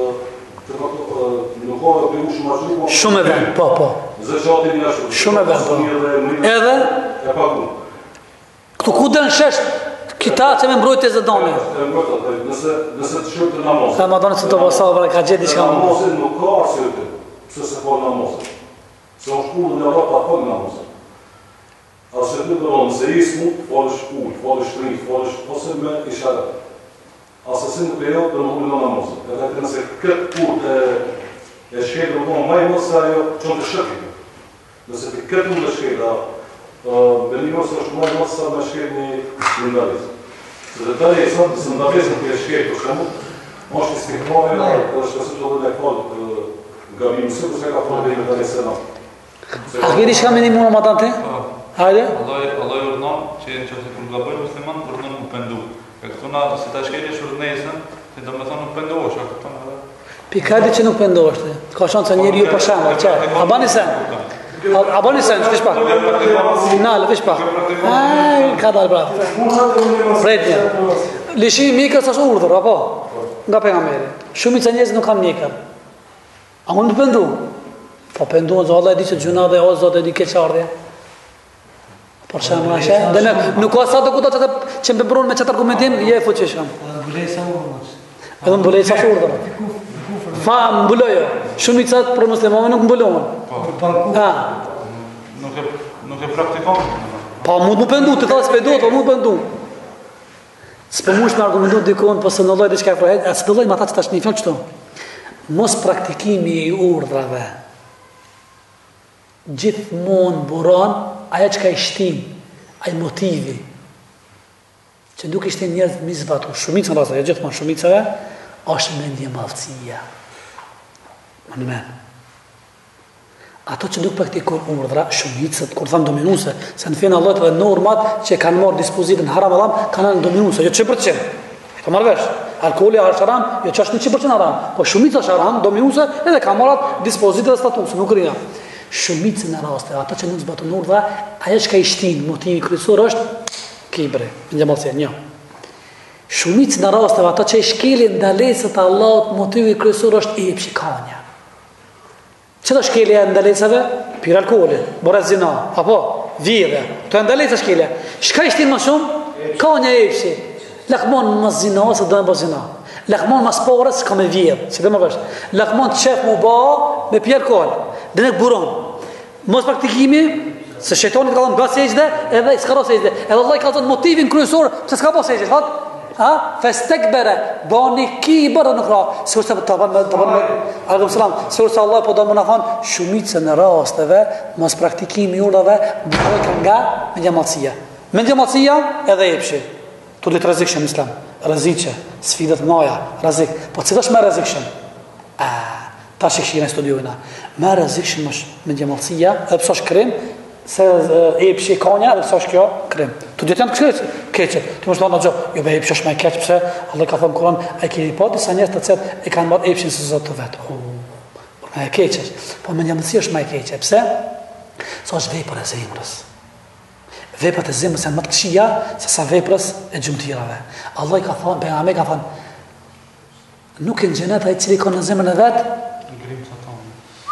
nuk ka e bëju shumë agjeru. Shumë e vend, po, po. Zë që ati një ashtë. Shumë e vend, po. Edhe? E pakun. Këtu ku dënë shesh, kita që me mbrojt e zëdoni. Nëse të shërë të namazë. Ka ma donë që të bësa, ka gjithi që ka më. Namazën nuk ka arsye të, pëse se falë namazën. Se është punë në Allah ta falë namazën. Arsye të të nëse ismu, falësh ullë, falësh rritë, falësh ose me isharat. Asasin të pejo të në ullë në namazën. Edhe të nëse këtë punë e shkejtë në tonë maj mësë, ajo qënë të shëkjë. Nëse të këtë ullë e shkejtë, me një mësë është maj mësë sa me shkejtë një ndalisë. Se dhe tërë e sënë, se ndalisën të e shkejtë të shemë, është i stikmave, dhe shpesu që dhe dhe falë gabimë, së përse ka falë dhe i me dhe sena. A këti shka me një muna ma tante? Hajde? Allah i urnon që në që se kërë nga bërë musliman, urnon më pëndu. E këtu na, si ta shkeli shurnesën, që do me thonë nuk pëndu është, a këtu në... Pikajdi që nuk pëndu është, ka shonë që njëri ju për shemë, që? A bani sen? A bani sen, vish pak? Nalë, vish pak? Aj, ka dalë bravo. Prejtje. Lishi mikës është urdhër, apo? Nga pejgamberi. Shumit se njëzë nuk kam njëkër. A unë të pëndu? Po pëndu, zë Allah e di që gjuna dhe o zotë e di keqardhja. Por që më ashe? Dhe në, nuk ka sa të kuta që, që më përbrunë me qëtë argumentim, je e fuqishëm. Mbulesa urdhës. Edhe mbulesa është urdhër. Fa mbulojo. Shumicat për muslimove nuk mbulohen. Ha. Nuk e, nuk e praktikon. Pa mund më pëndu, të thasë pëndu, pa mund pëndu. S'pë mush me argumentu dikon, po së në loj dhe që ka e prohet, a s'pë loj ma ta që ta shni fjallë qëto. Mos praktikimi i urdhrave gjithmonë buron aja që ka i shtin, aja motivi që nuk i shtin njerëz mizbatu, shumicën rasa, e gjithmonë shumicëve, është mendje mafësia. Më në men. Ato që nuk praktikojnë urdhra, shumicët, kur thamë dominuse, se në fjena allot dhe normat që kanë marrë dispozitën haram e dham, kanë në dominuse, jo që për qenë. E ka marrë vesh. alkooli është haram, jo që është një përqind haram, po shumica është haram, do mi use edhe ka marat dispozitë dhe statusë, nuk rria. Shumicën e raste, ata që nuk zbatën urdhra, ajo që ka i shtin, motivi kryesor është kibri, në gjemallësia, një. Shumicën e raste, ata që i shkelin ndalesat e Allahut, motivi kryesor është epshikania. Çdo shkelje e ndalesave, pir alkooli, bora zina, apo vjedhja, to e ndalesa shkelje. Çka i shtin më shumë? Kanja epshi. Lakmon mas zina ose do të bëj zina. Lakmon mas porës ka me vjedh, si dhe më vesh. Lakmon të qef mu ba me pi alkool. Dhe ne buron. Mos praktikimi, se shejtani ka thënë bas sejdë, edhe s'ka ros sejdë. Edhe Allah ka thënë motivin kryesor pse s'ka bas sejdë, thot? Ha? Fastakbara, bani kibër në kra. Sikur se të bën të bën Allahu selam. Sikur se Allah po do më na thon shumicën e rasteve, mos praktikimi i urdhave bëhet nga menjëmatësia. Menjëmatësia edhe epshi. Tu le të rrezikshëm islam. Rreziqe, sfidat mëdha, rrezik. Po çdo është më rrezikshëm. Ah, tash e shihni studiojna. Më rrezikshëm është menjëmatësia, edhe pse është krim, se epshi kanja, edhe pse është kjo krim. Tu do të janë këto keqe. Ti mos thonë ajo, jo be epshi është më keq pse Allah ka thënë Kur'an, ai ke po disa njerëz të cilët e kanë marrë epshin se zot të vet. Më e keq. Po menjëmatësia është më e keqe. Pse? Sa është vepra e zemrës. Veprat e zemrës janë më të këqija se sa veprës e gjymtyrave. Allah i ka thënë, pejgamberi ka thënë, nuk e në xhenet ai i cili ka në zemrën e vet ngrim Satan.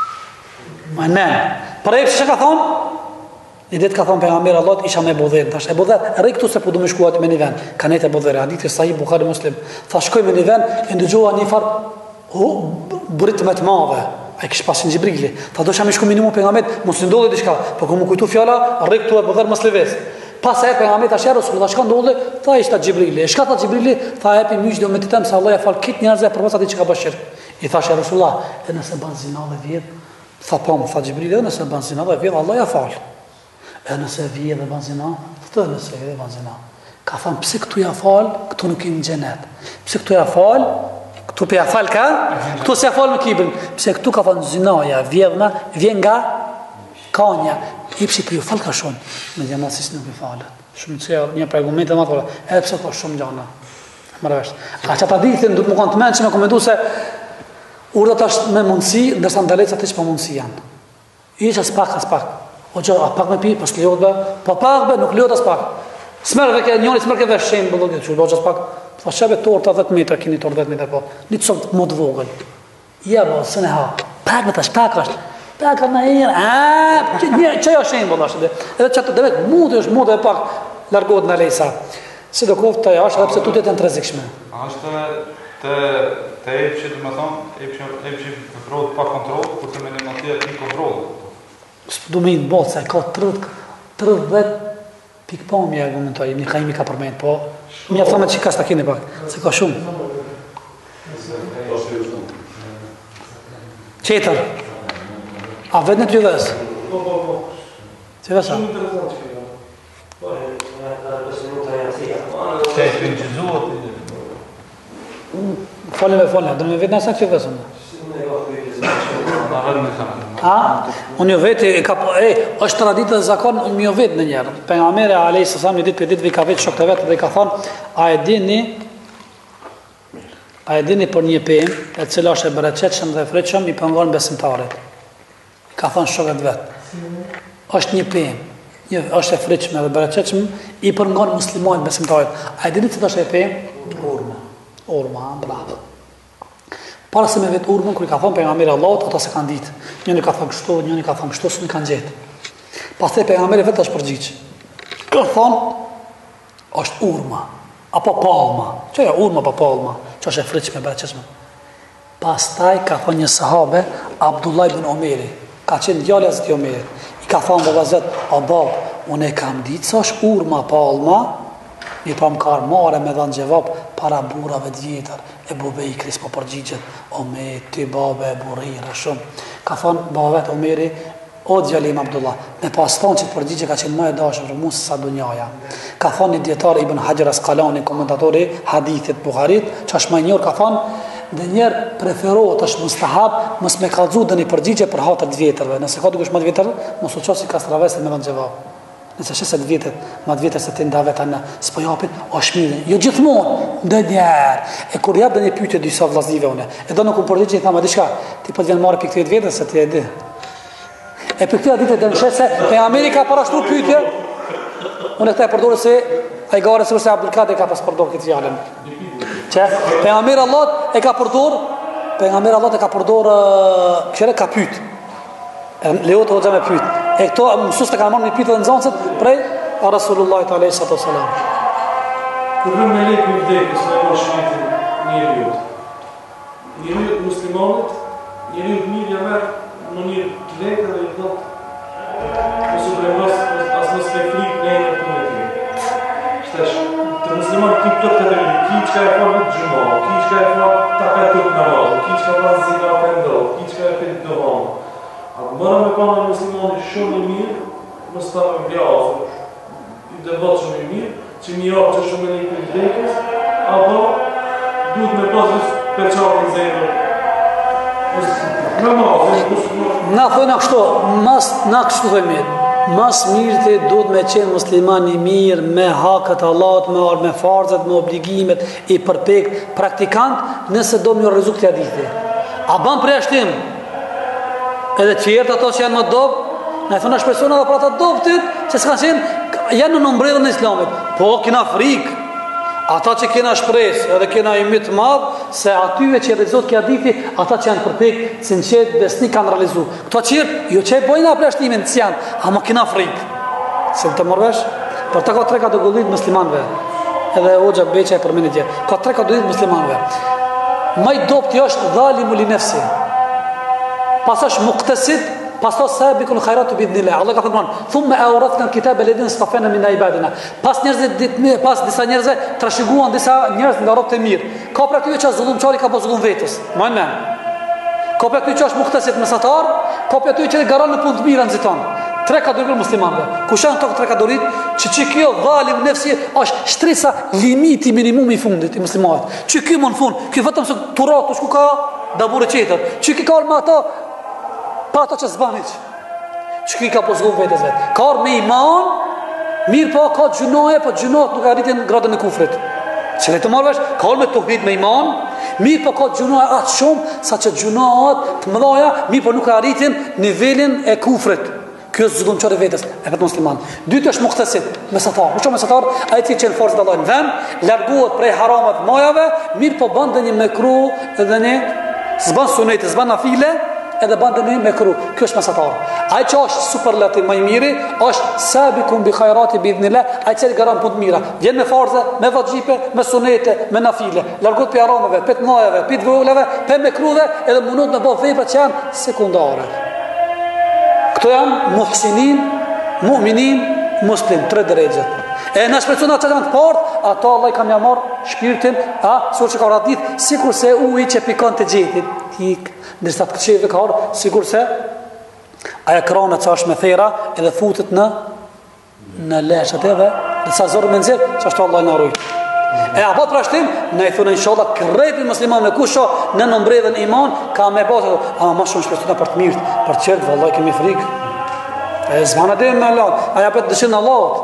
Ma ne. Për epshi çka ka thonë? Një ditë ka thonë pejgamberi Allah isha me Budher, thash e Budher, rri këtu se po do më shkuat me një vend. Kanë të Budher, hadithi sahih Buhari Muslim. Thash shkoj me një vend, e ndëgjova një far u burit më të madhe. Ai kish pasin Xhibrili. Tha dosha më shku minimum pejgamberit, mos i ndodhi diçka. Po kur më kujtu fjala, rri këtu e Budher mos lëves. Pas e pejgamberi tash Rasulullah shka ndodhi, tha ishta Xhibrili. E shka tha Xhibrili, tha hapi mysh do me të them se Allah ja fal kit njerëz për mos atë që ka bashkë. I thash Rasulullah, e nëse ban zina dhe vjedh, tha po, tha Xhibrili, e nëse ban zina dhe vjedh, Allah ja fal. E nëse vjedh dhe ban zina, të nëse vjedh dhe ban zina. Ka thënë pse këtu ja fal, këtu nuk jemi në xhenet. Pse këtu ja fal, këtu pe ja fal ka, këtu se ja fal me kibrin. Pse këtu ka thënë zinaja, vjedhna, vjen nga kanja. Ipsi për ju fal ka shumë, me gjamasis nuk i falet. Shumë që një për argumente më të thola, edhe pse ka shumë gjana. Marrë vesh. A që ta dithin, du të më kanë të menë që me komentu se urdhët është me mundësi, ndërsa ndalecat e që pa mundësi janë. Ish as pak, as pak. O që, a pak me pi, pas liot be, pa pak be, nuk liot as pak. Smerve ke, njoni smerve ke vesh shenë, bëllë, që bëllë as pak. Tha shebe torta dhjetë metra, kini torta dhjetë metra, po. Një të shumë të mod vogël. Ja, bo, së ne ha. Pak me tash, pak është. Pak ka në herë, a, që jo shenë, bëllë, ashtë. Edhe që të devet, mundë është mundë e pak, largohet në lejsa. Si do koftë të jashtë, edhe pse tu të jetë në të rezikshme. Ashtë të të epshi, të me thonë, epshi përprodhë pa kontrol, kur të me një nëtia ti kontrol. Së du me i në botë, se ka tridhjetë pikpamje, argumentoj, një ka imi ka përmejnë, po, mi a thome që ka stakini pak, se ka shumë. Qetër, a vetë në të jëves? Po, po, po. Që vesa? Shumë interesant që kjo. Po, besë minuta e atësia. Që e shpinë që zuot? Falem e falem, do me vetë nësa që vesëm. A? Unë jo vetë, e, është traditë dhe zakon, unë jo vetë në njerë. Pejgamberi alayhis salam një ditë për ditëve ka vetë shokët e vetë dhe ka thonë, a e dini, a e dini për një pemë, e cila është e bereqetshëm dhe e fritshëm, i pengon besimtarit. Ka thonë shokët vetë. Është një pemë, një, është e fritshme dhe bereqetshëm, i pengon muslimanit besimtarit. A e dini që është e pemë? Urma. Urma, bravo. Para se me vetë urmën, kër i ka thonë pejgamberi Allahut, ata se kanë ditë. Njëni ka thonë kështu, njëni ka thonë kështu, së një kanë gjetë. Pas të pejgamberi vetë është përgjigjë. Ka thonë, është urma, apo palma. Që e urma, apo palma, që është e fritshme, bereqetshme. Pas taj ka thonë një sahabe, Abdullah ibn Omeri, ka qenë djali Hazreti Omerit. I ka thonë vëllazër, o bab, unë e kam ditë sa është urma, palma, një pa më karë mare me dhanë gjevap para burave djetër, e bube i kris po përgjigjet, Omer, ty babe, e burire, shumë. Ka thonë, bavet, Omeri, o djalim Abdullah, me pas thonë që të përgjigje ka qenë më e dashur për mu se sa dunjaja. Ka thonë një djetar Ibn Hajar Asqalani, komentatori hadithit Buharit, që është më njërë, ka thonë, dhe njerë preferohet është mustahab, mos me kalzu dhe një përgjigje për hatër të vjetërve. Nëse ka dukesh më të vjetër, mos u qosi ka stravesit me dhanë gjevap. Nëse shesët vjetët, ma të vjetët se të nda vetë anë, s'po japin, o shmirën, jo gjithmonë, ndë njerë. E kur jap dhe një pyetje disa vllaznive une, e do nuk u përgjigj i thamë, diçka, ti po të vjen marrë pikë të vjetës se ti e di. E për këtë ditë të nëshese, e Amerika parashtru pyetje, unë këta e përdorë se, a i gare se vërse Abdul Kadir ka pas përdorë këtë fjallën. Që, për Amirë Allah e ka përdorë, për Amirë Allah e ka përdorë, këshere ka pyet. Leot hoxha me pyet. E këto mësus të kanë marrë një pyetje dhe nxënësit prej a Rasulullahit alayhi sallam. Kur vjen me lekë në vdekjes me po shpirtin njeriu. Njeriu muslimanit, njeriu mirë merr në një lekë dhe i thot ose premos as mos me frikë në një punë. Shtash, të muslimanit kim të kategori, kim çka e fal vetë xhumo, kim çka e fal takatul namaz, kim çka fal zina pendo, kim çka e pet dovan. A mëra me pana muslimani shumë i mirë, më sta me vlasë, i devat shumë i mirë, që mi japë që shumë e një për vdekës, apo duhet me pasës për qarë në zemër. Na thojnë kështu, mas na kështu thojnë mas mirë të duhet me qenë musliman i mirë, me hakët Allahut, me arë, me farzët, me obligimet, i përpekt, praktikant, nëse do më realizu këtë hadithi. A ban për jashtim? Edhe tjertë ato që janë më dobë, në e thonë është persona dhe për ata dobëtit, që s'kanë qenë, janë në nëmbredhën në islamit. Po, kina frikë. Ata që kena shpresë, edhe kena imit madhë, se atyve që realizot kja difi, ata që janë përpek, sinqet, besnik kanë realizu. Këto qërë, jo që e bojnë apreshtimin, që janë, ama kina frikë. Se më të mërvesh? Për ta ka tre kategorit muslimanve, edhe Hoxha Beqa e përmenit gjë. Ka tre kategorit muslimanve. Maj dobëti është dhalimu li nefsi. Pas është muqtesid, pas të sabikun khajratu bidnillah. Allah ka thënë, thumë e aurathna kitab alladhina istafana min ibadina. Pas njerëzve, pas disa njerëzve trashëguan disa njerëz nga robët e mirë. Ka pra këtyre që zullumçari ka po zullum vetës. Mojnë men. Ka pra këtyre që është muqtesid mesatar, ka pra këtyre që garon në punë të mira nxiton. Tre kategori muslimanëve. Kush janë këto tre kategorit? Që që kjo dhalim nefsi është shtresa limiti minimumi i fundit i muslimanit. Që ky më në fund, ky vetëm se turatu shku ka dabure qetër. Që ky ka me ato pa ato që zbanit që ki ka pozgun vetës vetë ka orë me iman mirë po ka gjunoje po gjunohet nuk arritin gradën e kufrit që le të marrësh ka orë me të uhbit me iman mirë po ka gjunoje atë shumë sa që gjunohet të mëdhaja mirë po nuk arritin nivelin e kufrit kjo është zgjumë qërë vetës e vetë musliman dytë është muqtesid mesatar më shumë mesatar a e ti që në forës dhe Allah në vend largohet prej haramat majave mirë po bandë një mekru edhe një zban sunet zban afile edhe bandë një me kru, kjo është mesatar. Ai që është superlativ më i miri, është sabikum bi khajrati bi idhnillah, ai që garan punë të mira. Vjen me farze, me vaxhipe, me sunete, me nafile. Largohet pe harameve, pe të mëdhave, pe të vogla, pe me kruve, edhe mundot me bëj vepra që janë sekondare. Këto janë muhsinin, mu'minin, muslim, tre drejtë. E në shpecuna që të më të partë, ato Allah i kam ja marë shpirtin, a, sur që ka vratit, sikur se uji që pikon të gjetit, tik, ndërsa të këqeve ka orë, sikur se aja kranet që është me thera, edhe futet në, në leshet edhe, dhe sa zorë me nëzirë, që është Allah i në rujtë. E apo të prashtim, ne i thunë inshallah krejpi musliman në kusho, në nëmbredhen iman, ka me pasë, a, ma shumë shpecuna për të mirët, për qërtë, vëllaj kemi frikë. E zmana dhe me Allah, aja për të dëshirë në Allahot.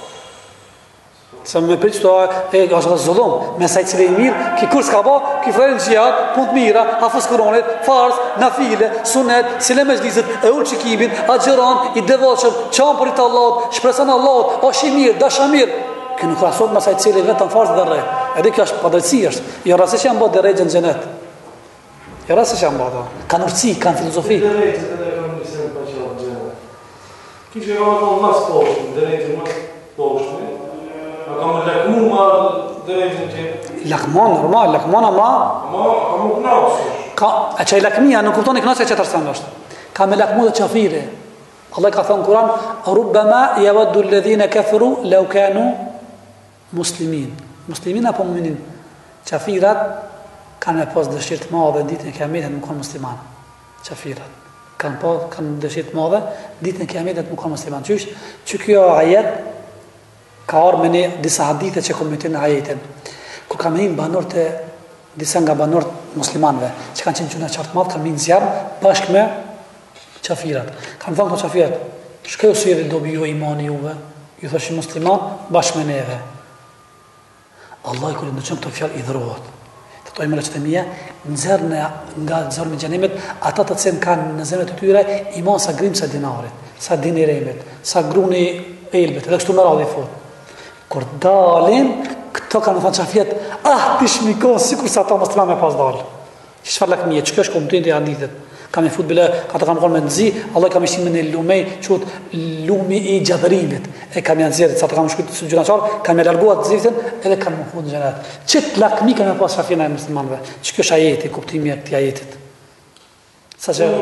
Se me pritë që e është zullum, me saj cilë e mirë, ki kur s'ka ba, ki frejnë gjihad, punë të mira, hafës kuronit, farz, nafile, sunet, sile me zlizit, e ullë qikimin, agjeran, i devaqëm, qanë për i të Allahot, shpresan Allahot, është i mirë, dasha mirë. Kë nuk rasot me saj cilë e vetën farz dhe rej. Edhe kjo është padrejtësi është. Jo rrasë që janë bo dhe rejgjën gjenet. Jo rrasë që janë bo dhe. Kanë urëci, kanë filozofi. Dhe rejgjët edhe kanë njësën pa që janë gjenet. Kishë e ka më mas poshtë, dhe rejgjën mas poshtë. A ka më lakmu ma dhe rejgjën që... Lakmon, normal, lakmon ama... Ma, ka më knasë. Ka, e që i lakmia, nuk kuptoni knasë e që të rësën është. Ka me lakmu dhe qafiri. Allah ka thënë Kur'an, rubbama yawaddu alladhina kafaru law kanu muslimin. Muslimin apo mu'minin. Qafirat kanë me pas dëshirë të madhe ditën e Kiametit të kanë musliman. Qafirat kanë pas kanë dëshirë të madhe ditën e Kiametit të kanë musliman. Qysh, që kjo ajet ka arë me një disa hadithe që komentojnë ajetin. Kur ka me një banor të disa nga banor të muslimanve, që kanë qenë gjuna qartë madhë, kanë minë zjarë bashkë me qafirat. Kanë thënë këto qafirat, shkëjo si edhe dobi jo imani juve, ju thoshin musliman bashkë me neve. Allah i kur ndëqon këto fjalë i dhrohet. Të tojmë që të mija, nëzërë në, nga nëzërë në gjenimit, ata të cilën kanë në zemët të tyre, iman sa grimë sa dinarit, sa diniremit, sa gruni elbet, edhe kështu më radhi fort. Kur dalin, këto kanë në thënë qafjet, ah, ti shmikon, si kur sa ta më stëma me pas dalë. Që shfar lakmije, që kjo është komëtin të hadithet. Kam e fut bile, ka të kam konë me nëzi, Allah kam ishtimin e lumej, qëtë lumi i gjadërimit. E kam janë zirët, sa të kam shkujtë së gjunaqarë, kam e larguat zirëtin, edhe kam më fut në gjenet. Qëtë lakmi kam e pas shafina e muslimanve, që kjo është ajeti, kuptimi e këti ajetit. Sa që...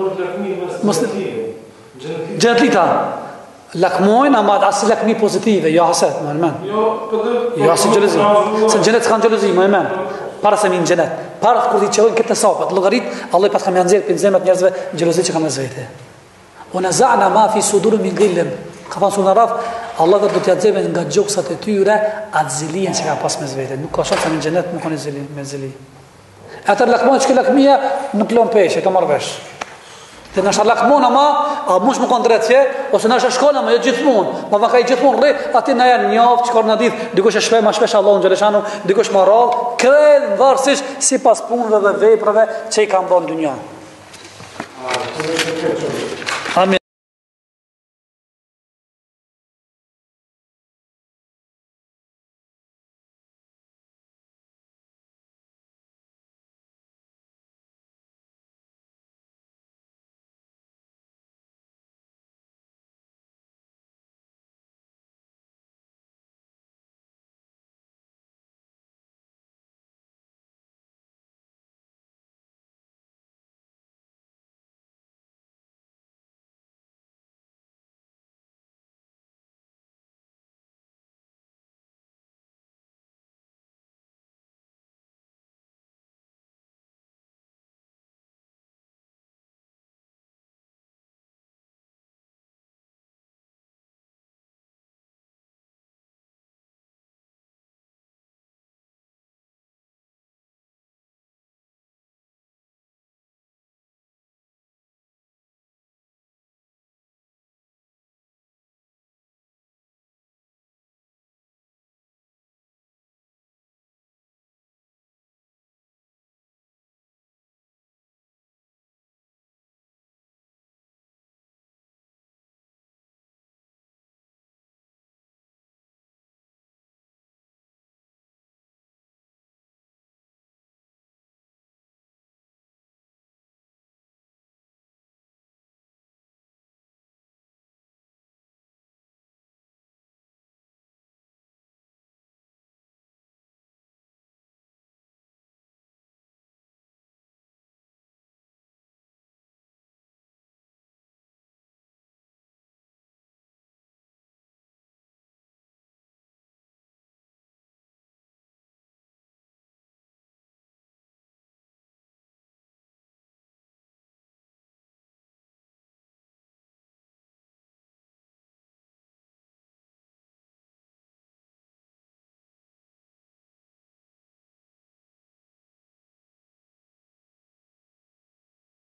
Gjenetlita, lakmojnë, ama asë lakmi pozitive, jo haset, më nërmen. Jo asë gjelëzi. Se në gjenet s'kanë gjelëzi, më nërmen. Para se mi në gjenet. Para të kur t'i qëllojnë këtë sapët, logarit, Allah i pas kam janë zirë për zemet njerëzve gjelëzi që kam e zvete. O në za'na ma fi suduru min gillin. Ka thonë surë në raf, Allah dhe do t'ja dzeve nga gjoksat e tyre atë zilien që ka pas me zvete. Nuk ka shumë se mi në gjenet, nuk ka një zili, me zili. Atër lakmojnë që ke lakmija, nuk lon peshe, ka marrë vesh. Dhe në është lakmon ama, a mush më kanë drejtje, ose në është shkolla, ma jo gjithmonë, ma va ka i gjithmonë rri, ati në janë njavë, që kërë në ditë, dikush e shpej, ma shpesh Allah në Gjeleshanu, dikush ma rallë, krejnë varsish si pas punëve dhe veprave që i kanë bërë në dynja.